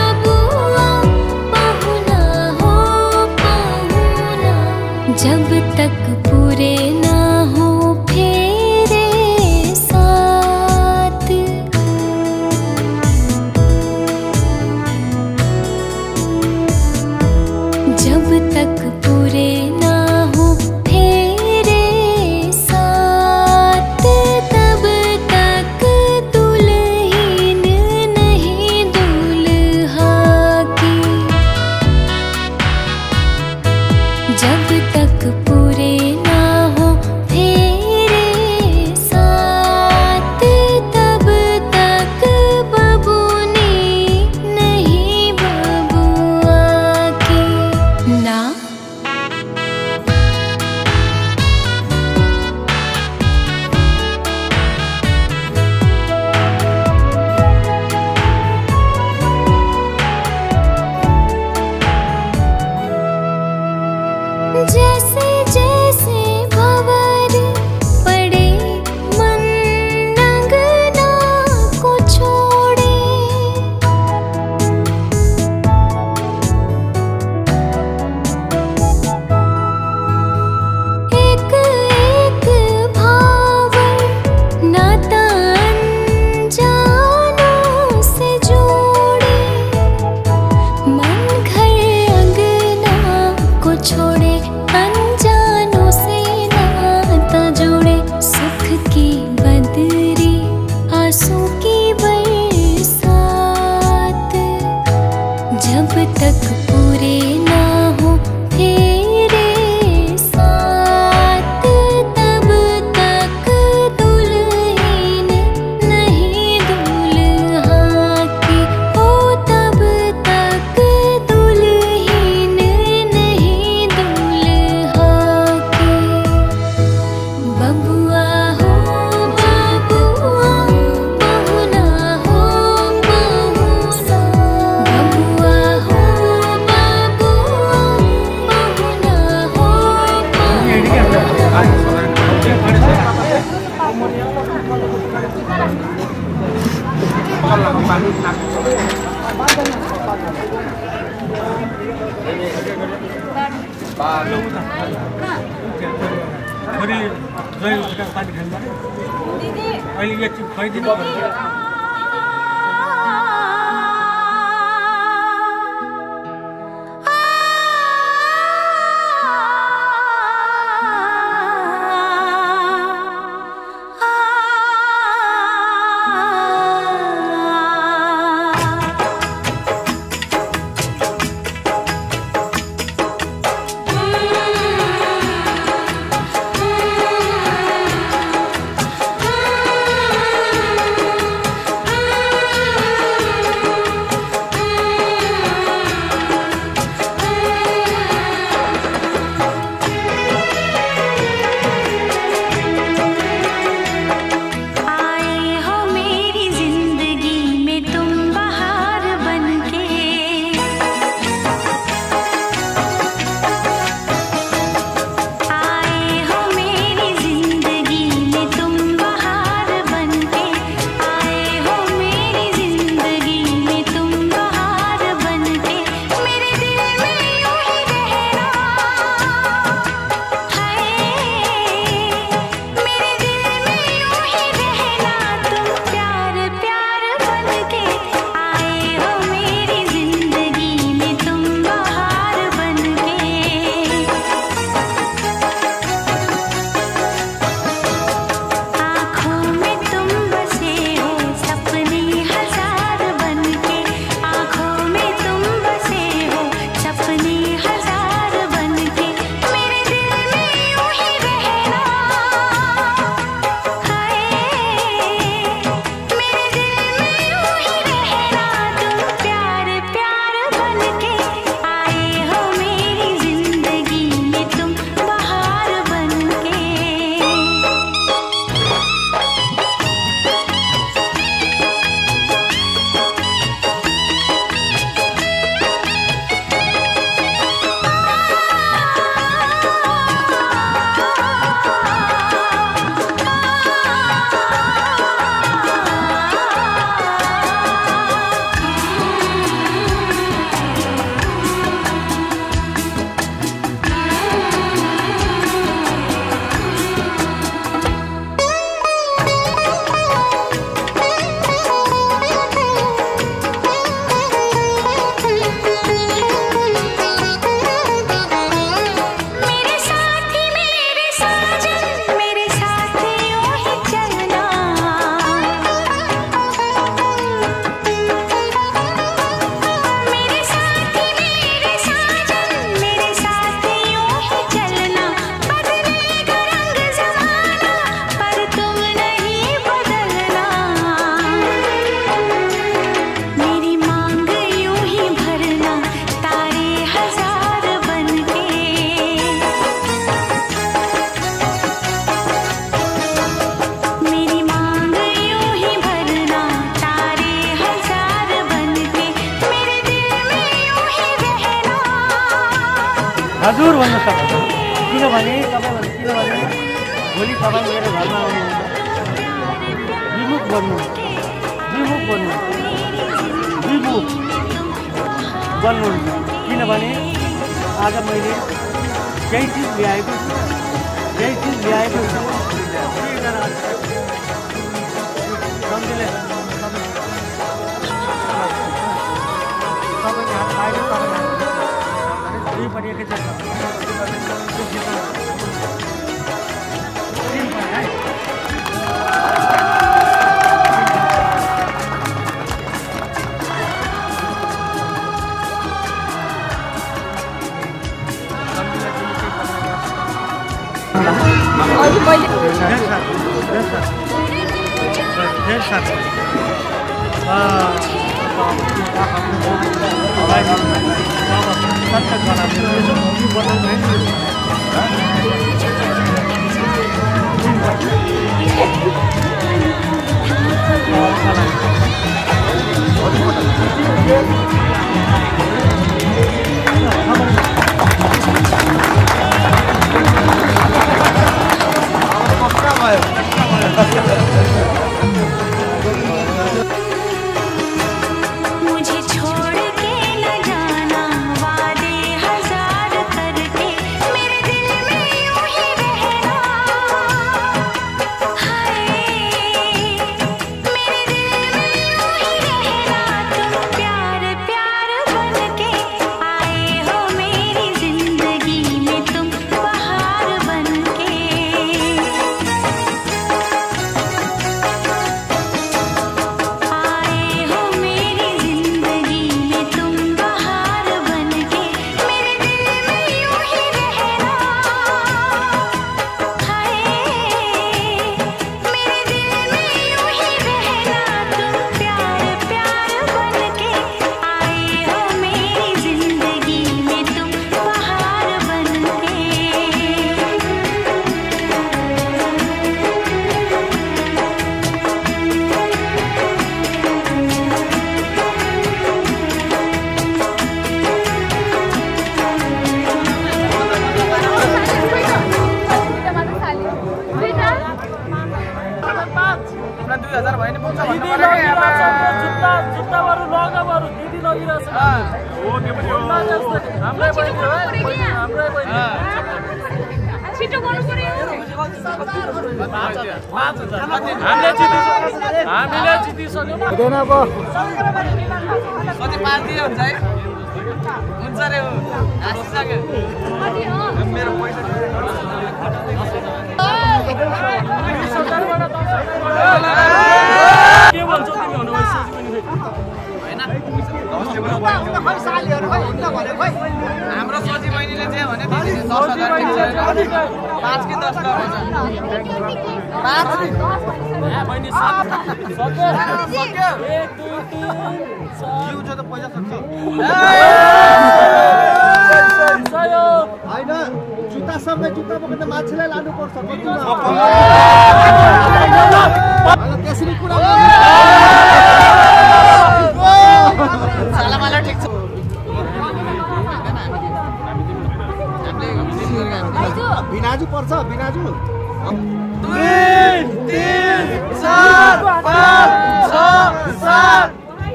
बबुआ पहुना हो पहुना जब तक पूरे ना हो फेरे साथ, जब तक पूरे ना हो फेरे साथ, तब तक दुल्हन नहीं दूल्हा की। जब तक पूरे ना हो फेरे साथ, तब तक बबूनी नहीं बबुआ की ना। जैसे जैसे भंवर पड़े मन अंगना को छोड़े, एक एक भावर नाता अनजानों से जोड़े, मन घर अंगना को छोड़े, अनजानों से नाता जोड़े। सुख की बदरी आंसू की बरसात, जब तक पूरे ना हो फेरे साथ, तब तक दुल्हन नहीं दूल्हा की। ओ तब तक दुल्हन नहीं दूल्हा की। बबुआ हो बबुआ, बहुना हो बहुना, बबुआ हो बबुआ, बहुना हो छोरी जोइ उठेर पानी खानु पर्यो। अहिले यो चिज खुवाइदिनु पर्यो। आ हजुर भन्नु सक्छ किनभने तपाईँ किनभने भोलि तपाईँ मेरो घरमा आउनुहुन्छ विमुख बन्नु विमुख बन्नु विमुख बन्नुहुन्छ किनभने आज मैले केही चिज ल्याएको छु केही चिज ल्याएको छु सम्झिले तपाईँले हात खाएर तपाईँले दुईपट्टि एकैचोटि मुझे छोड़ के न जाना वादे हजार करके मेरे दिल में यूं ही रहना हाय मेरे दिल में यूं ही रहना तुम प्यार प्यार बन के आए हो मेरी जिंदगी में तुम बहार बन के आए हो मेरी जिंदगी में तुम बहार बन के मेरे दिल में यूं ही रहना हाय मेरे दिल में यूं ही रहना तुम प्यार प्यार बन के आए हो मेरी जिंदगी में तुम बहार बन के छिटो गर्नु पर्यो हामीले जितिसक्यौँ हुँदैन अब कति पाँच दिए हुन्छ है हुन्छ रे हाँसिसक्यो मेरो पैसा के भन्छौ तिमी हुनुहुन्छ हाम्रो सजी बहिनीले चाहिँ भने दस हजार पाँच कि दस पाँच बहिनी त पैसा सक्छ होइन जुत्ता सबै जुत्ता बोकेर मान्छेलाई लानुपर्छ त्यसरी कुरा सालामाला ठिक छ बिनाजु पर्छ बिनाजु दुई तिन चार पाँच छ सात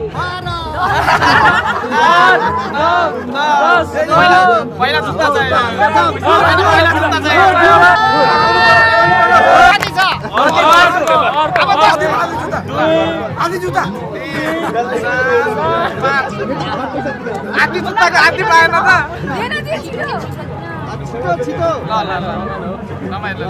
पहिला जुत्ता चाहियो पहिला जुत्ता चाहियो आधी जुत्ता आधी जुत्ताको आधी पाएन त छिटो छिटो ल ल ल रमाइलो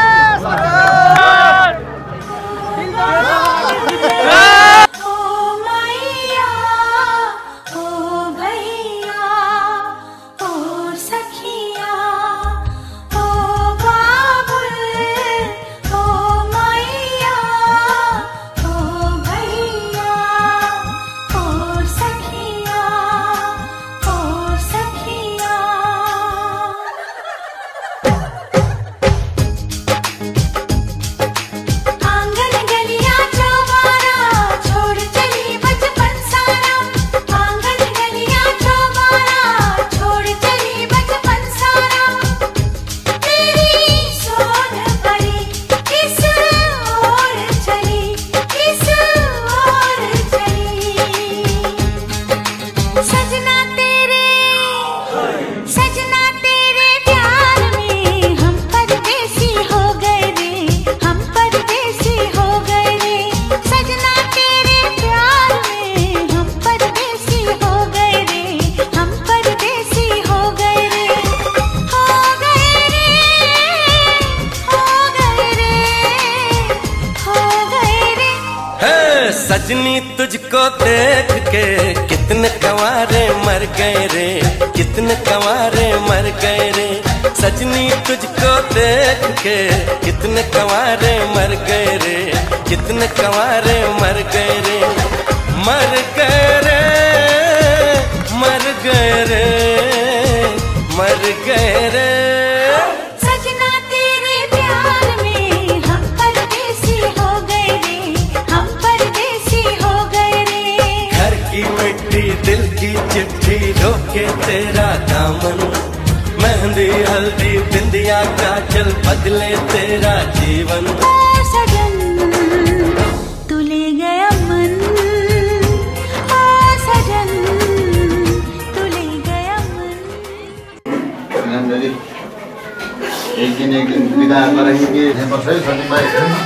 ओ मैया ओ भैया ओ सखिया ओ बाबुल ओ मैया ओ भैया ओ सखिया ओ सखिया सजनी तुझको देख के कितने कंवारे मर गए रे, कितने कंवारे मर गए रे। सजनी तुझको देख के कितने कंवारे मर गए रे, कितने कंवारे मर गए रे, मर गए रे, मर गए रे, मर गए रे। सजना तेरे प्यार में हम परदेसी हो गए रे, हम परदेसी हो गए रे। घर की मिट्टी दिल की चिट्ठी रोके तेरा दामन, मेहंदी हल्दी बिंदिया काजल बदले तेरा जीवन। ओ सजन तू ले गया मन, ओ सजन तू ले गया मन। एक दिन एक दिन विदा गराइए पर्छ है शनिबार।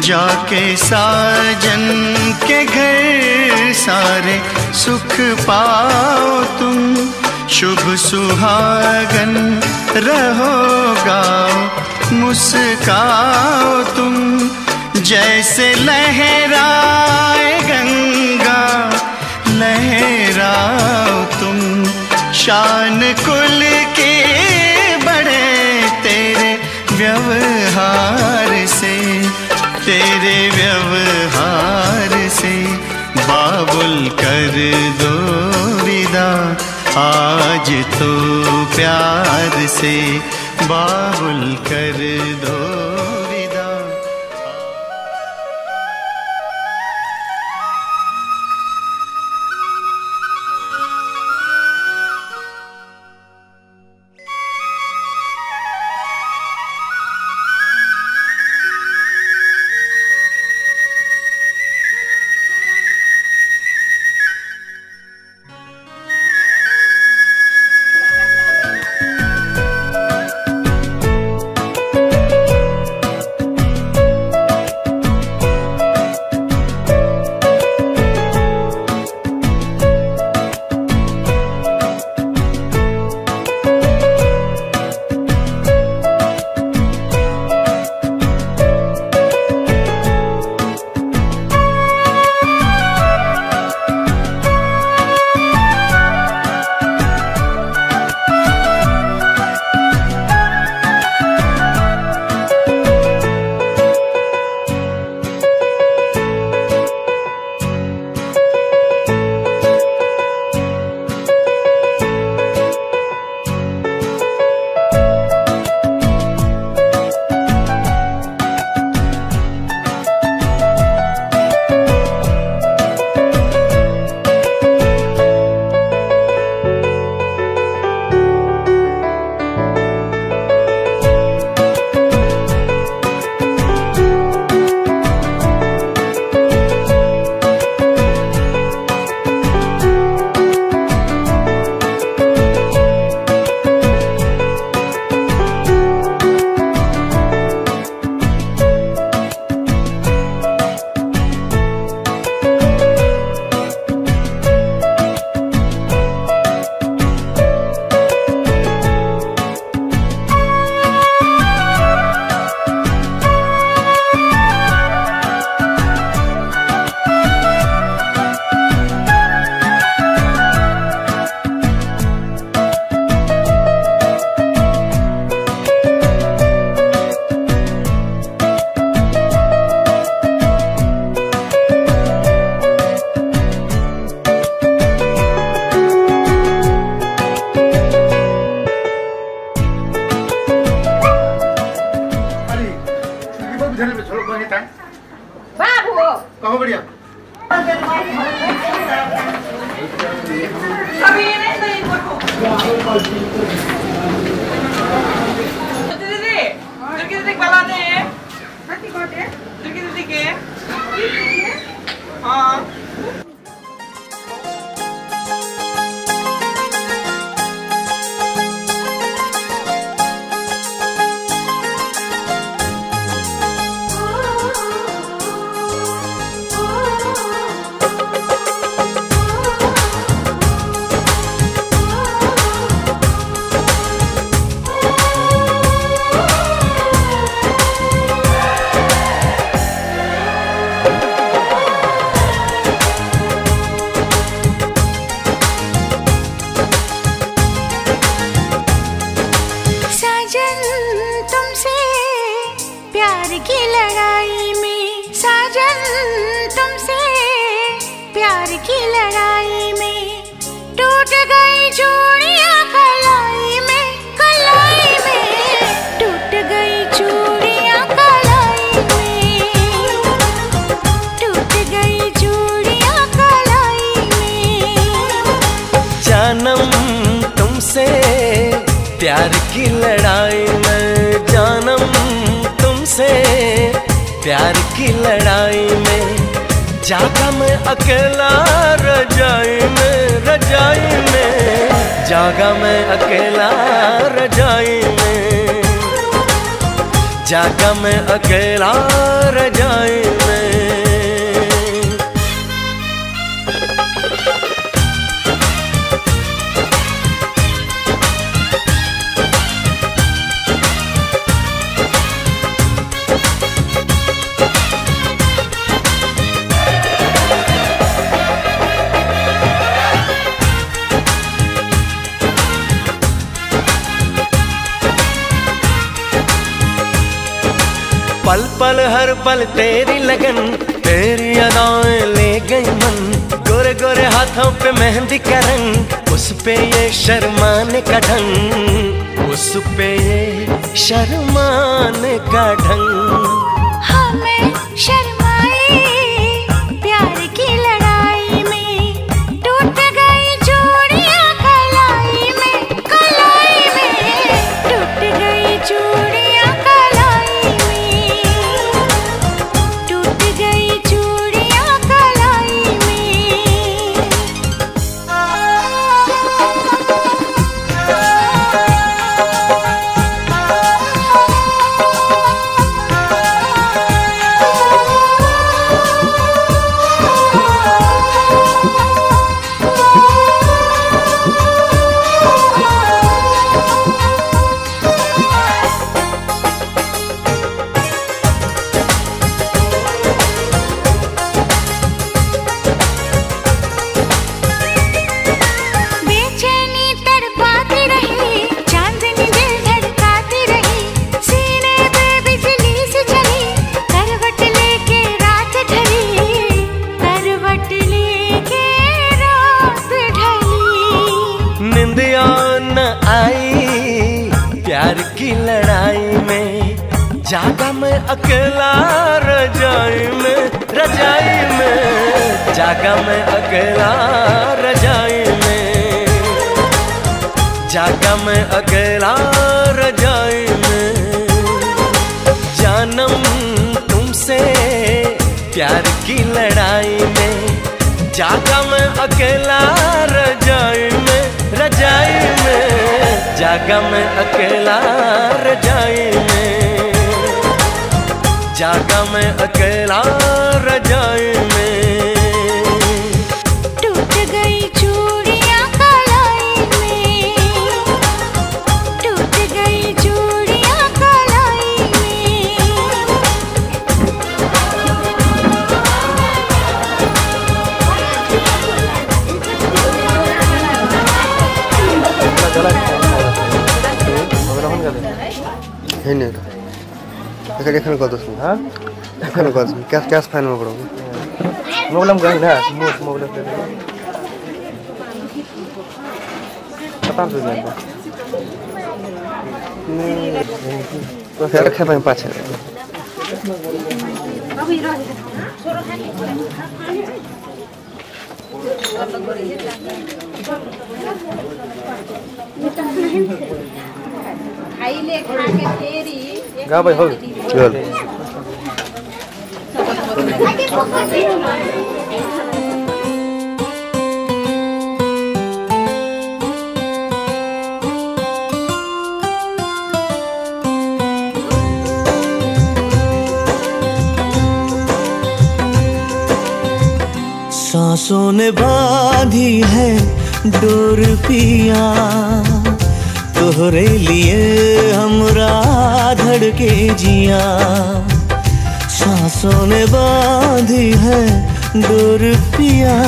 जाके साजन के घर सारे सुख पाओ तुम। शुभ सुहागन रहो गाओ मुस्काओ तुम। जैसे लहराए गंगा लहराओ तुम। शान कुल के बड़े तेरे व्यवहार से, तेरे व्यवहार से। बाबुल कर दो विदा आज तो प्यार से, बाबुल कर दो विदा। कहाँ बढ़िया दीदी दुर्गी दीदी बला दे हाथी कोटे दुर्गी दीदी के हाँ की लड़ाई में साजन तुमसे प्यार की लड़ाई में टूट गई चूड़ियां कलाई में कलाई में टूट गई चूड़ियां कलाई में टूट गई चूड़ियां कलाई में जानम तुमसे प्यार की लड़ाई में जानम से प्यार की लड़ाई में जागा मैं अकेला रजाई में रजाई में जागा मैं अकेला रजाई में जागा मैं अकेला रजाई में। पल पल हर पल तेरी लगन, तेरी अदाएं ले गई मन। गोरे गोरे हाथों पे मेहंदी का रंग, उस पे ये शर्माने का ढंग, उस पे ये शर्माने का ढंग। हमें शर्माए प्यार की लड़ाई में, टूट गई चूड़ियां कलाई में, कलाई में टूट गई चूड़ियां कलाई में, टूट गई चूड़ियां कलाई में। बेचैनी तड़पाती रही, चांदनी दिल धड़काती रही, सीने पे बिजली से चली, करवट लेके रात ढली, करवट लेके रात ढली। निंदिया न आई प्यार की लड़ाई में, जागा मैं अकेला रजाई में, रजाई में जागा मैं अकेला रजाई में, जागा मैं अकेला रजाई में। जानम तुमसे प्यार की लड़ाई में, जागा मैं अकेला रजाई में, रजाई में जागा मैं अकेला रजाई में, जागा मैं अकेला रजाई में। टूट गई चूड़ियां कलाई में, टूट गई चूड़ियां कलाई में। हैन এখানে এখানে কত শুন হ্যাঁ এখানে কত ক্যাশ ক্যাশ ফাইন में पड़ोगे मोबाइल में ना मोबाइल पे पता तो नहीं तो फिर रखे पे पाछे अभी रह खाइले खा के फेरी गा भाई हो चल सांसों ने बांधी है डोर पिया, तोहरे लिए हमरा धड़के जिया। सांसों ने बांधी है डोर पिया,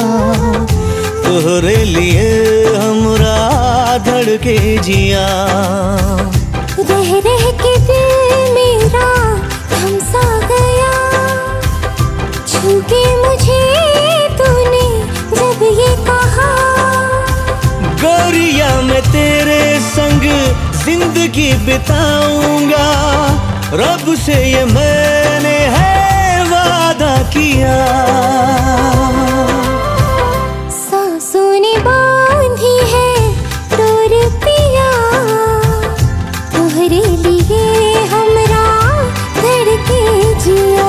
तोहरे लिए हमरा धड़के जिया। रह रह के दिल मेरा थम सा गया, छू के मुझे तूने जब ये कहा। गोरिया मैं तेरे संग जिंदगी बिताऊंगा, रब से ये मैंने है वादा किया। सांसों ने बांधी है डोर पिया, तोहरे लिए हमरा धड़के जिया।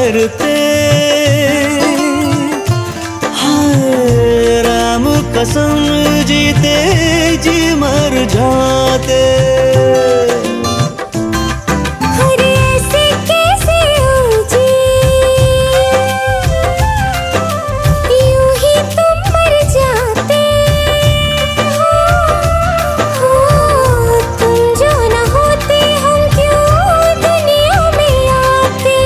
करते, हाय राम कसम जीते जी मर जाते। अरे ऐसे कैसे हो जी, यूं ही तुम मर जाते हो, हो तुम जो न होते हम क्यों दुनिया में आते।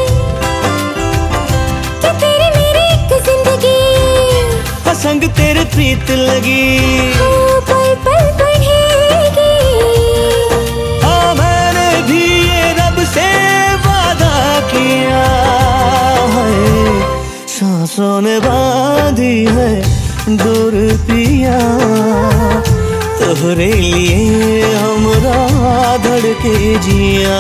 कि तेरी मेरी एक जिंदगी संग तेरे प्रीत लगी, हो पल पल बढ़ेगी। हाँ मैंने भी ये रब से वादा किया है, सांसों ने बांधी है डोर पिया, तोहरे लिए हमरा धड़के जिया।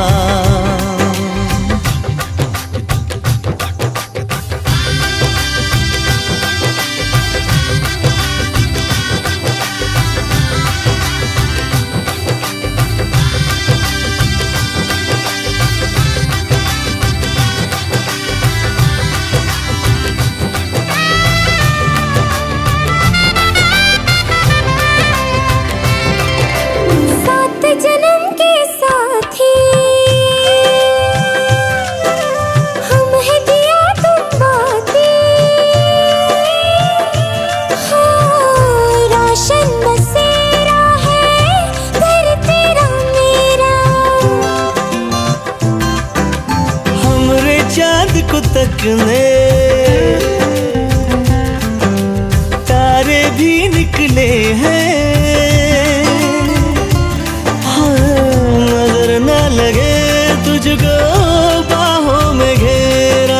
सात जन्म के साथी हम हैं दिया तुम बातें, हाँ रोशन बसेरा है घर तेरा मेरा। हमरे चाँद को तकने तारे भी निकले हैं, नजर न लगे तुझको बाहों में घेरा।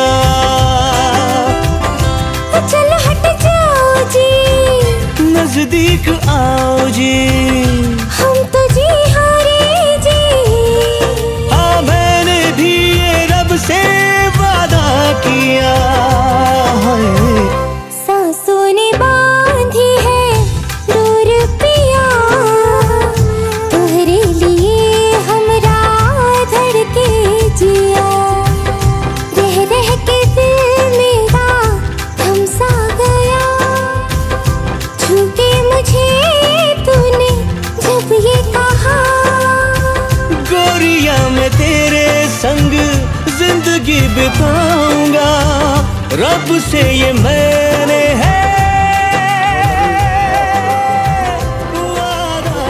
चलो हट जाओ जी, नजदीक आओ जी, हम तो जी हारे जी। हाँ मैंने भी ये रब से वादा किया है, सांसों ने बांधी है डोर पिया, तोहरे लिए हमरा धड़के जिया। रह रह के दिल मेरा थम सा गया, छू के मुझे तूने जब ये कहा। गोरिया मैं तेरे संग जिंदगी बिताऊंगा, रब से ये मैंने है वादा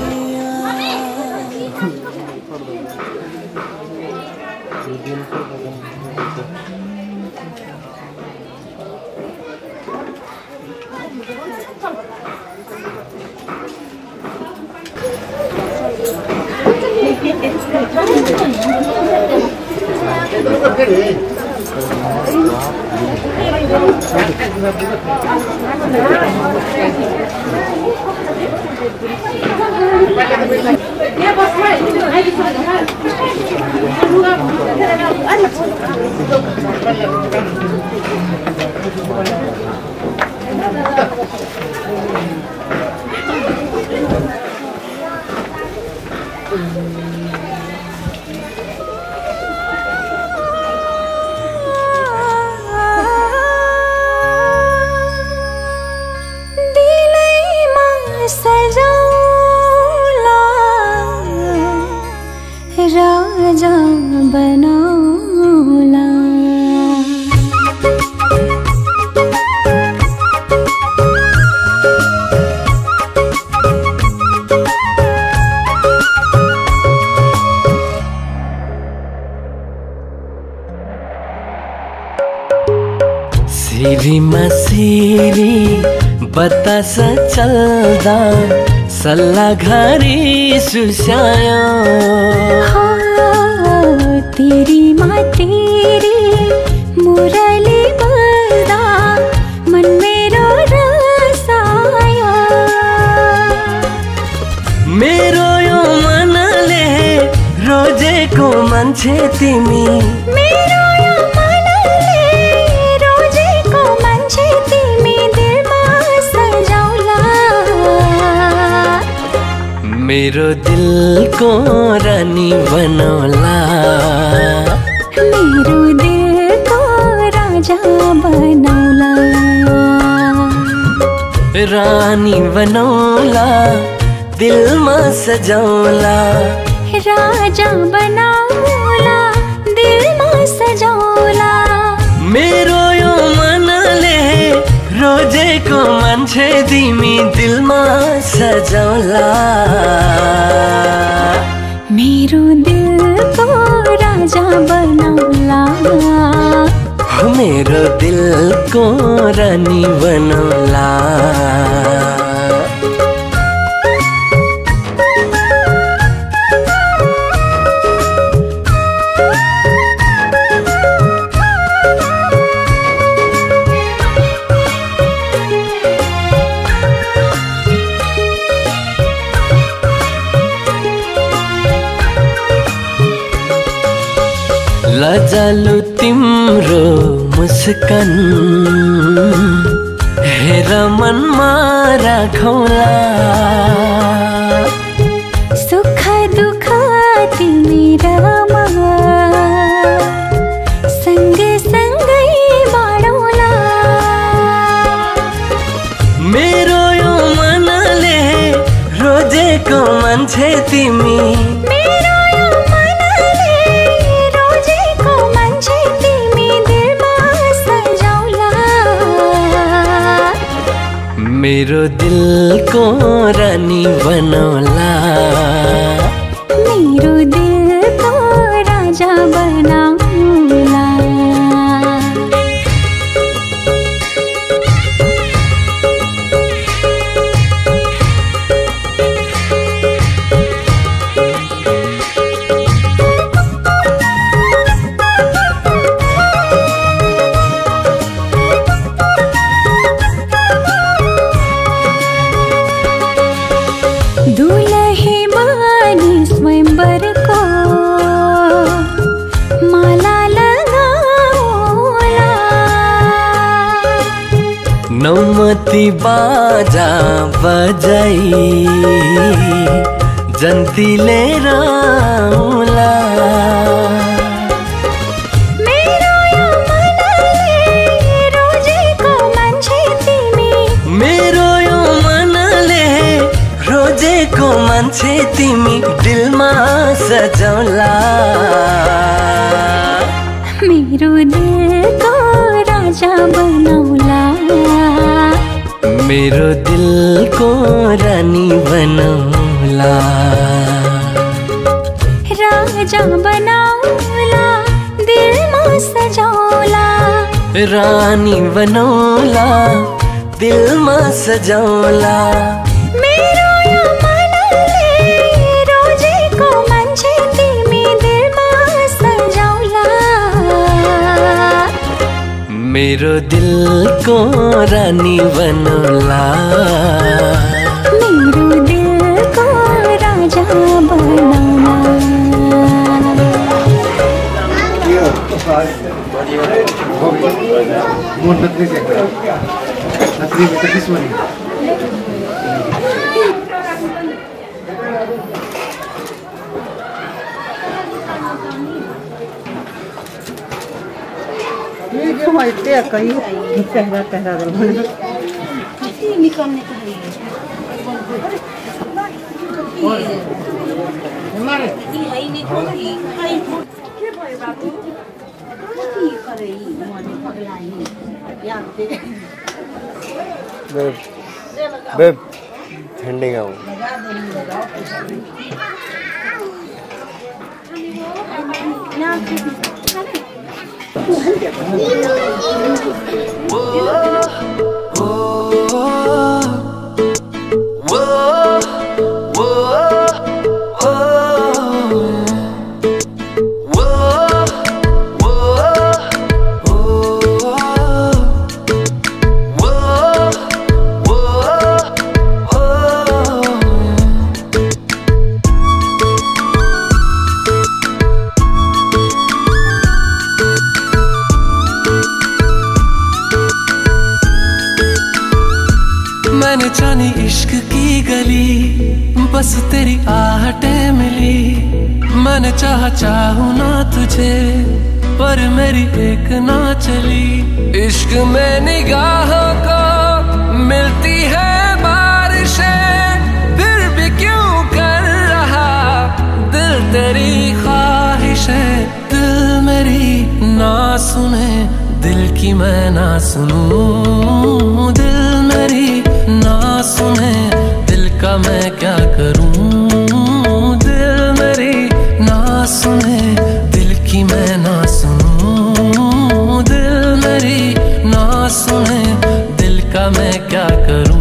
राजा बनौला। सिरी मसीरी बतासा चलदा सल्ला घरी सुसाया। हाँ तेरी माँ तेरी मुरली बलदा मन मेरो रसाया। मेरो यो मनले रोजेको मान्छे तिमी, मेरो यो मनले रोजेको मान्छे तिमी दिलमा सजाउला। मेरो दिलको रानी बनौला। मेरो दिल बनौला रानी बनौला दिलमा सजौला राजा बनौला दिलमा सजौला मेरो यो मनले रोजेको मान्छे तिमी दिलमा सजौला मेरो दिलको राजा बनौला मेरो दिलको रानी बनौला लजालु तिम्रो मुस्कान हेर मनमा राखौला सुख दुख तिमीरमा सँगै सँगै बाँडौला मेरो यो मनले रोजेको मान्छे तिमी मेरो दिलको रानी बनौला मेरो दिलको राजा बनौला दुलही बनी स्वयंवरको माला लगाउला नौमती बाजा बजाई जन्तीले राउला मेरो यो मनले रोजेको मान्छे तिमी मेरो यो मनले रोजेको मान्छे तिमी दिलमा सजौला मेरो दिलको राजा बनौला मेरो दिलको रानी बनौला राजा बनौला दिलमा सजौला रानी बनौला दिलमा सजौला मेरो यो मनले रोजेको मान्छे तिमी दिलमा सजौला मेरो दिलको रानी बनौला मेरो दिलको राजा बनौला निकलने को बेब बेब ठंडी का हूँ मैंने जानी इश्क की गली, बस तेरी आहटें मिली। मैंने चाहा चाहूं ना तुझे, पर मेरी एक ना चली। इश्क में निगाहों को मिलती है बारिशें, फिर भी क्यों कर रहा दिल तेरी ख्वाहिशें। दिल मेरी ना सुने, दिल की मैं ना सुनूं। दिल मेरी ना सुने, दिल का मैं क्या करूं। दिल मेरी ना सुने, दिल की मैं ना सुनूं। दिल मेरी ना सुने, दिल का मैं क्या करूं।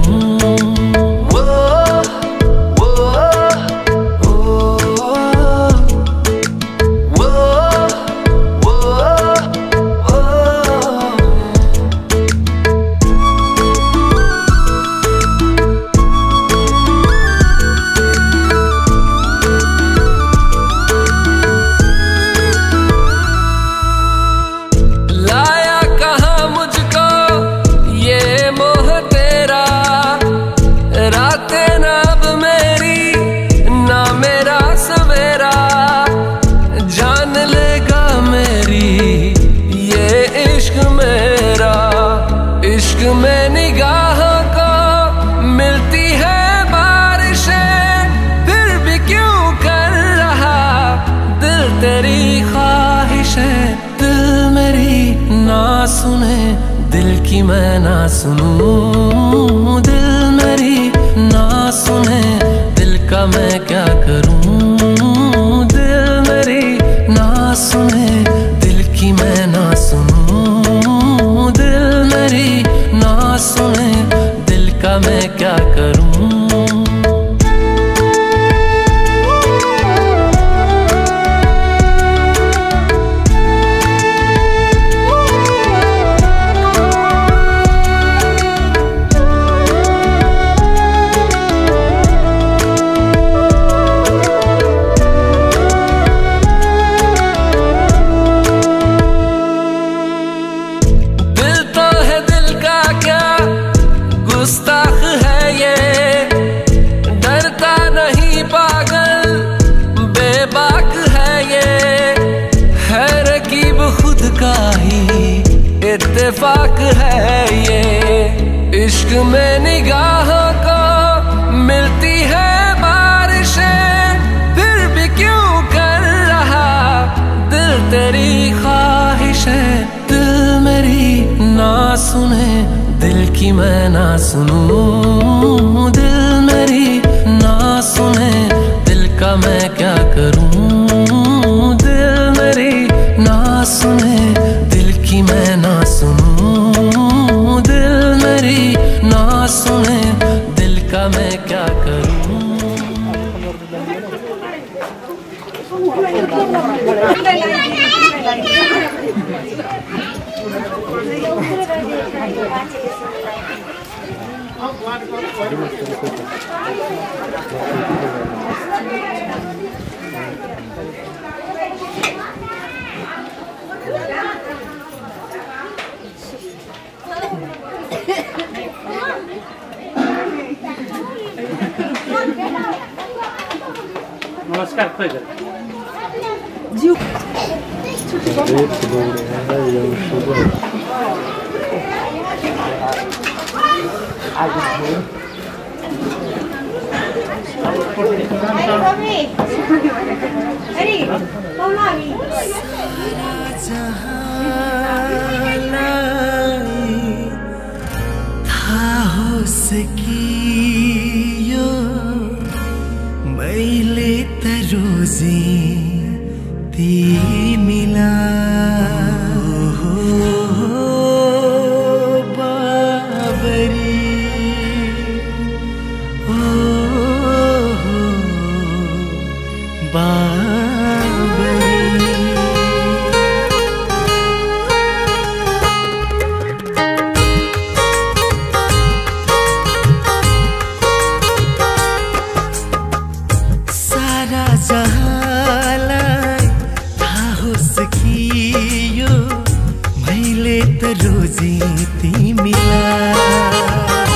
कि मैं ना सुनूं। दिल मेरी ना सुने, दिल का मैं क्या करूं। दिल मेरी ना सुने, दिल की मैं ना सुनूं। दिल मेरी ना सुने, दिल का मैं क्या करूं। इत्तेफाक है ये, इश्क में निगाहों को मिलती है बारिशें, फिर भी क्यों कर रहा दिल तेरी ख्वाहिशें। दिल मेरी ना सुने, दिल की मैं ना सुनूं। दिल मेरी ना सुने, दिल का मैं क्या करूं। दिल मेरी ना सुने, दिल की मैं ना सुनूं। दिल मेरी ना सुने, दिल का मैं क्या करूं। नमस्कार खोज जीव मैले त रोजी ती मिला हो बाबरी ओ बाबरी। जहाँलाई थाहा होस् कि यो मैले त रोजी तिमीलाई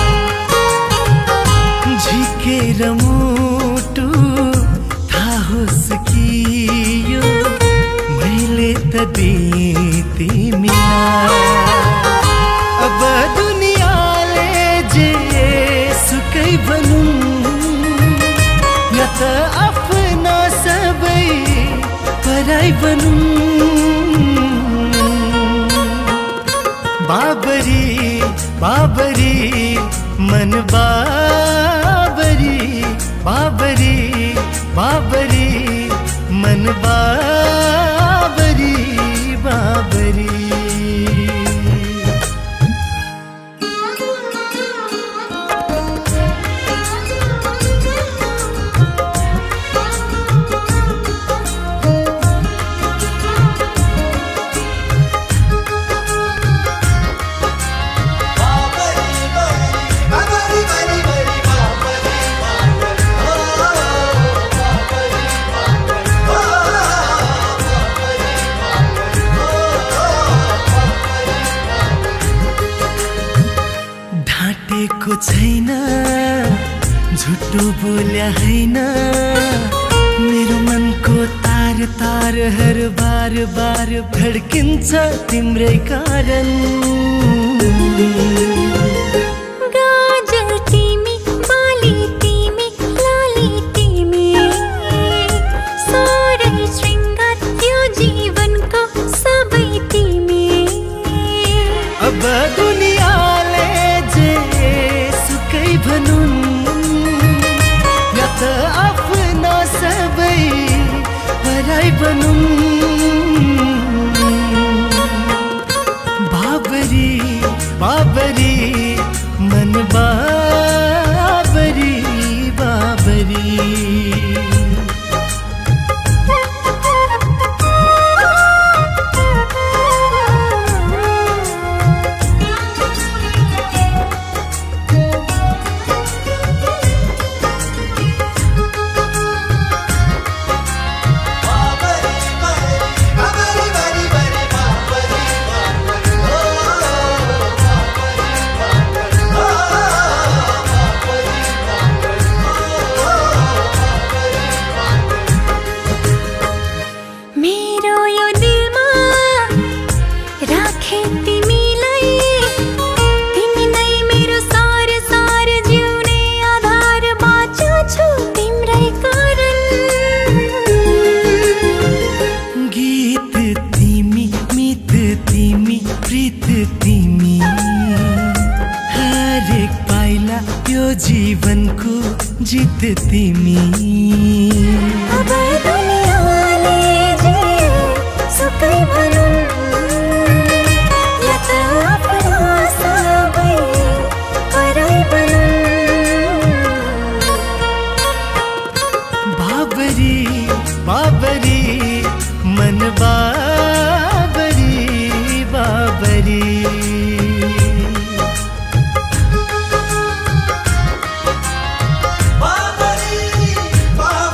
झिकेर मुटु थाहा होस् कि यो मैले त दिए तिमीलाई। अब दुनियाँले जे सुकै भनौँ या त आफ्ना सबै पराई भनौँ। बाबरी बाबरी मन बाबरी बाबरी बाबरी मन बाबरी बाबरी। ढाँटेको छैन झुटो बोल्या हैन मेरो मनको तार तार हर बार बार धड्किन्छ तिम्रै कारण। गाजर तिमी बाली तिमी लाली तिमी सारै शृङ्गार यो जीवनको सबै तिमी। अब दुनियाँले जे सुकै भनौँ या त आफ्ना सबै पराई भनौँ। बाबरी बाबरी मन बाबरी बाबरी। मेरो यो दिलमा राखे तिमीलाई तिमी नै मेरो सार सार जिउने आधार बाँच्छु छु तिम्रै कारण। गीत तिमी मित तिमी प्रीत तिमी हरेक पाइला यो जीवनको जित तिमी। अब दुनियाँले जे सुकै भनौँ या त आफ्ना सबै पराई भनौँ। बाबरी बाबरी मन बाबरी बाबरी। बाबरी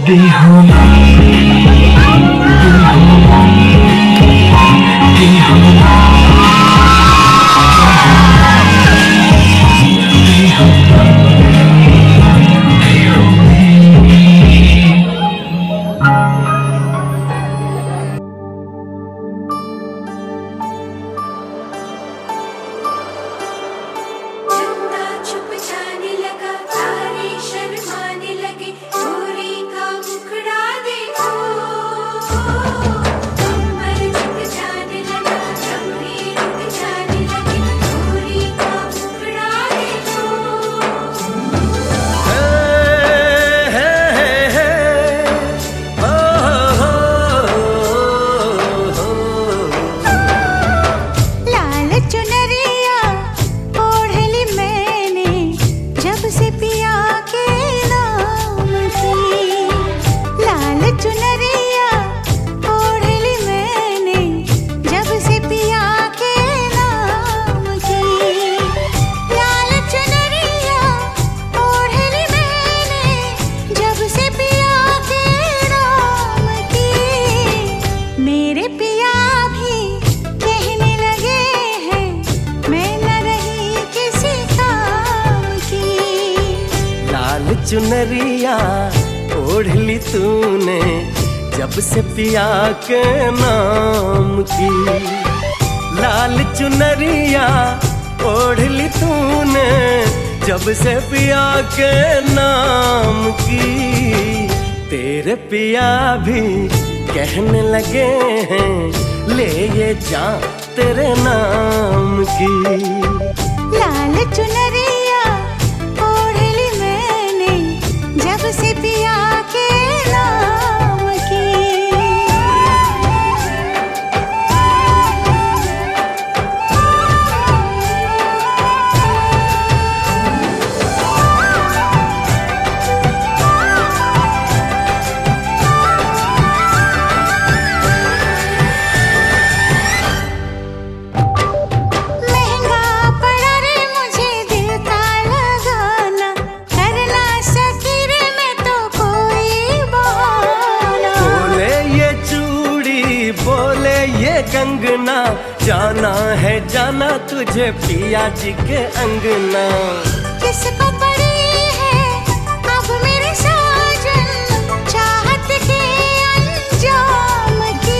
चुनरिया ओढ़ ली तूने जब से पिया के नाम की। लाल चुनरिया ओढ़ ली तूने जब से पिया के नाम की। तेरे पिया भी कहने लगे हैं ले ये जा तेरे नाम की। लाल चुनरिया ओढ़ ली मैंने जब से पिया के नाम की। कंगना जाना है जाना तुझे पिया जी के अंगना। किसको पड़ी है अब मेरे साजन चाहत के अंजाम की।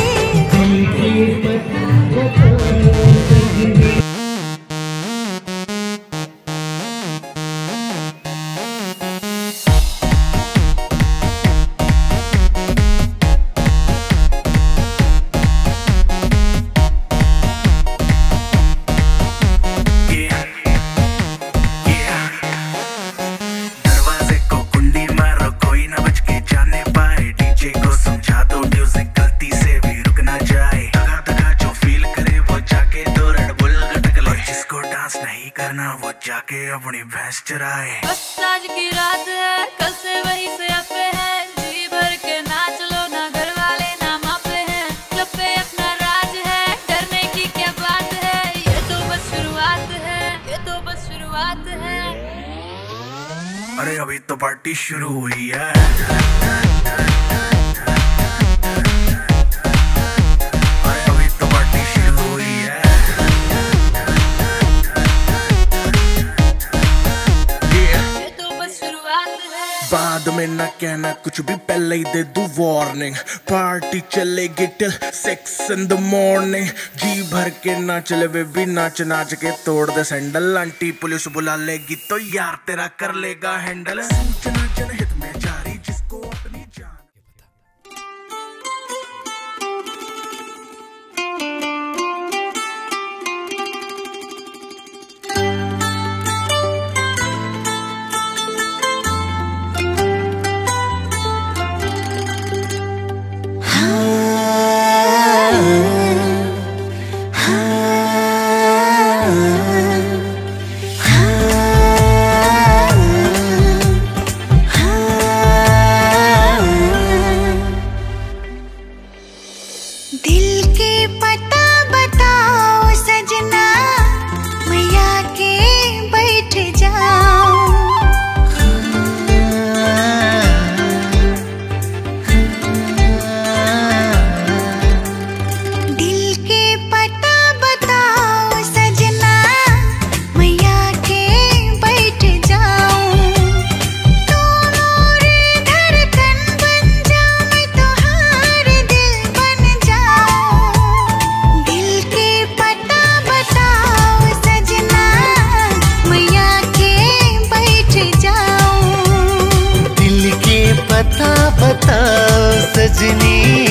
अपनी भैंस चराए। बस आज की रात है कल से वही से अपे है जी भर के नाच लो ना घर वाले ना मापे हैं। क्लब पे अपना राज है डरने की क्या बात है। ये तो बस शुरुआत है ये तो बस शुरुआत है। अरे अभी तो पार्टी शुरू हुई है। बाद में ना कहना कुछ भी पहले ही दे दूं वार्निंग। पार्टी चलेगी till six in the morning. जी भर के ना चले वे भी नाच नाच के तोड़ दे सैंडल। आंटी पुलिस बुला लेगी तो यार तेरा कर लेगा हैंडल। सूचना जनहित में जारी जिसको अपनी जान। हाँ सजनी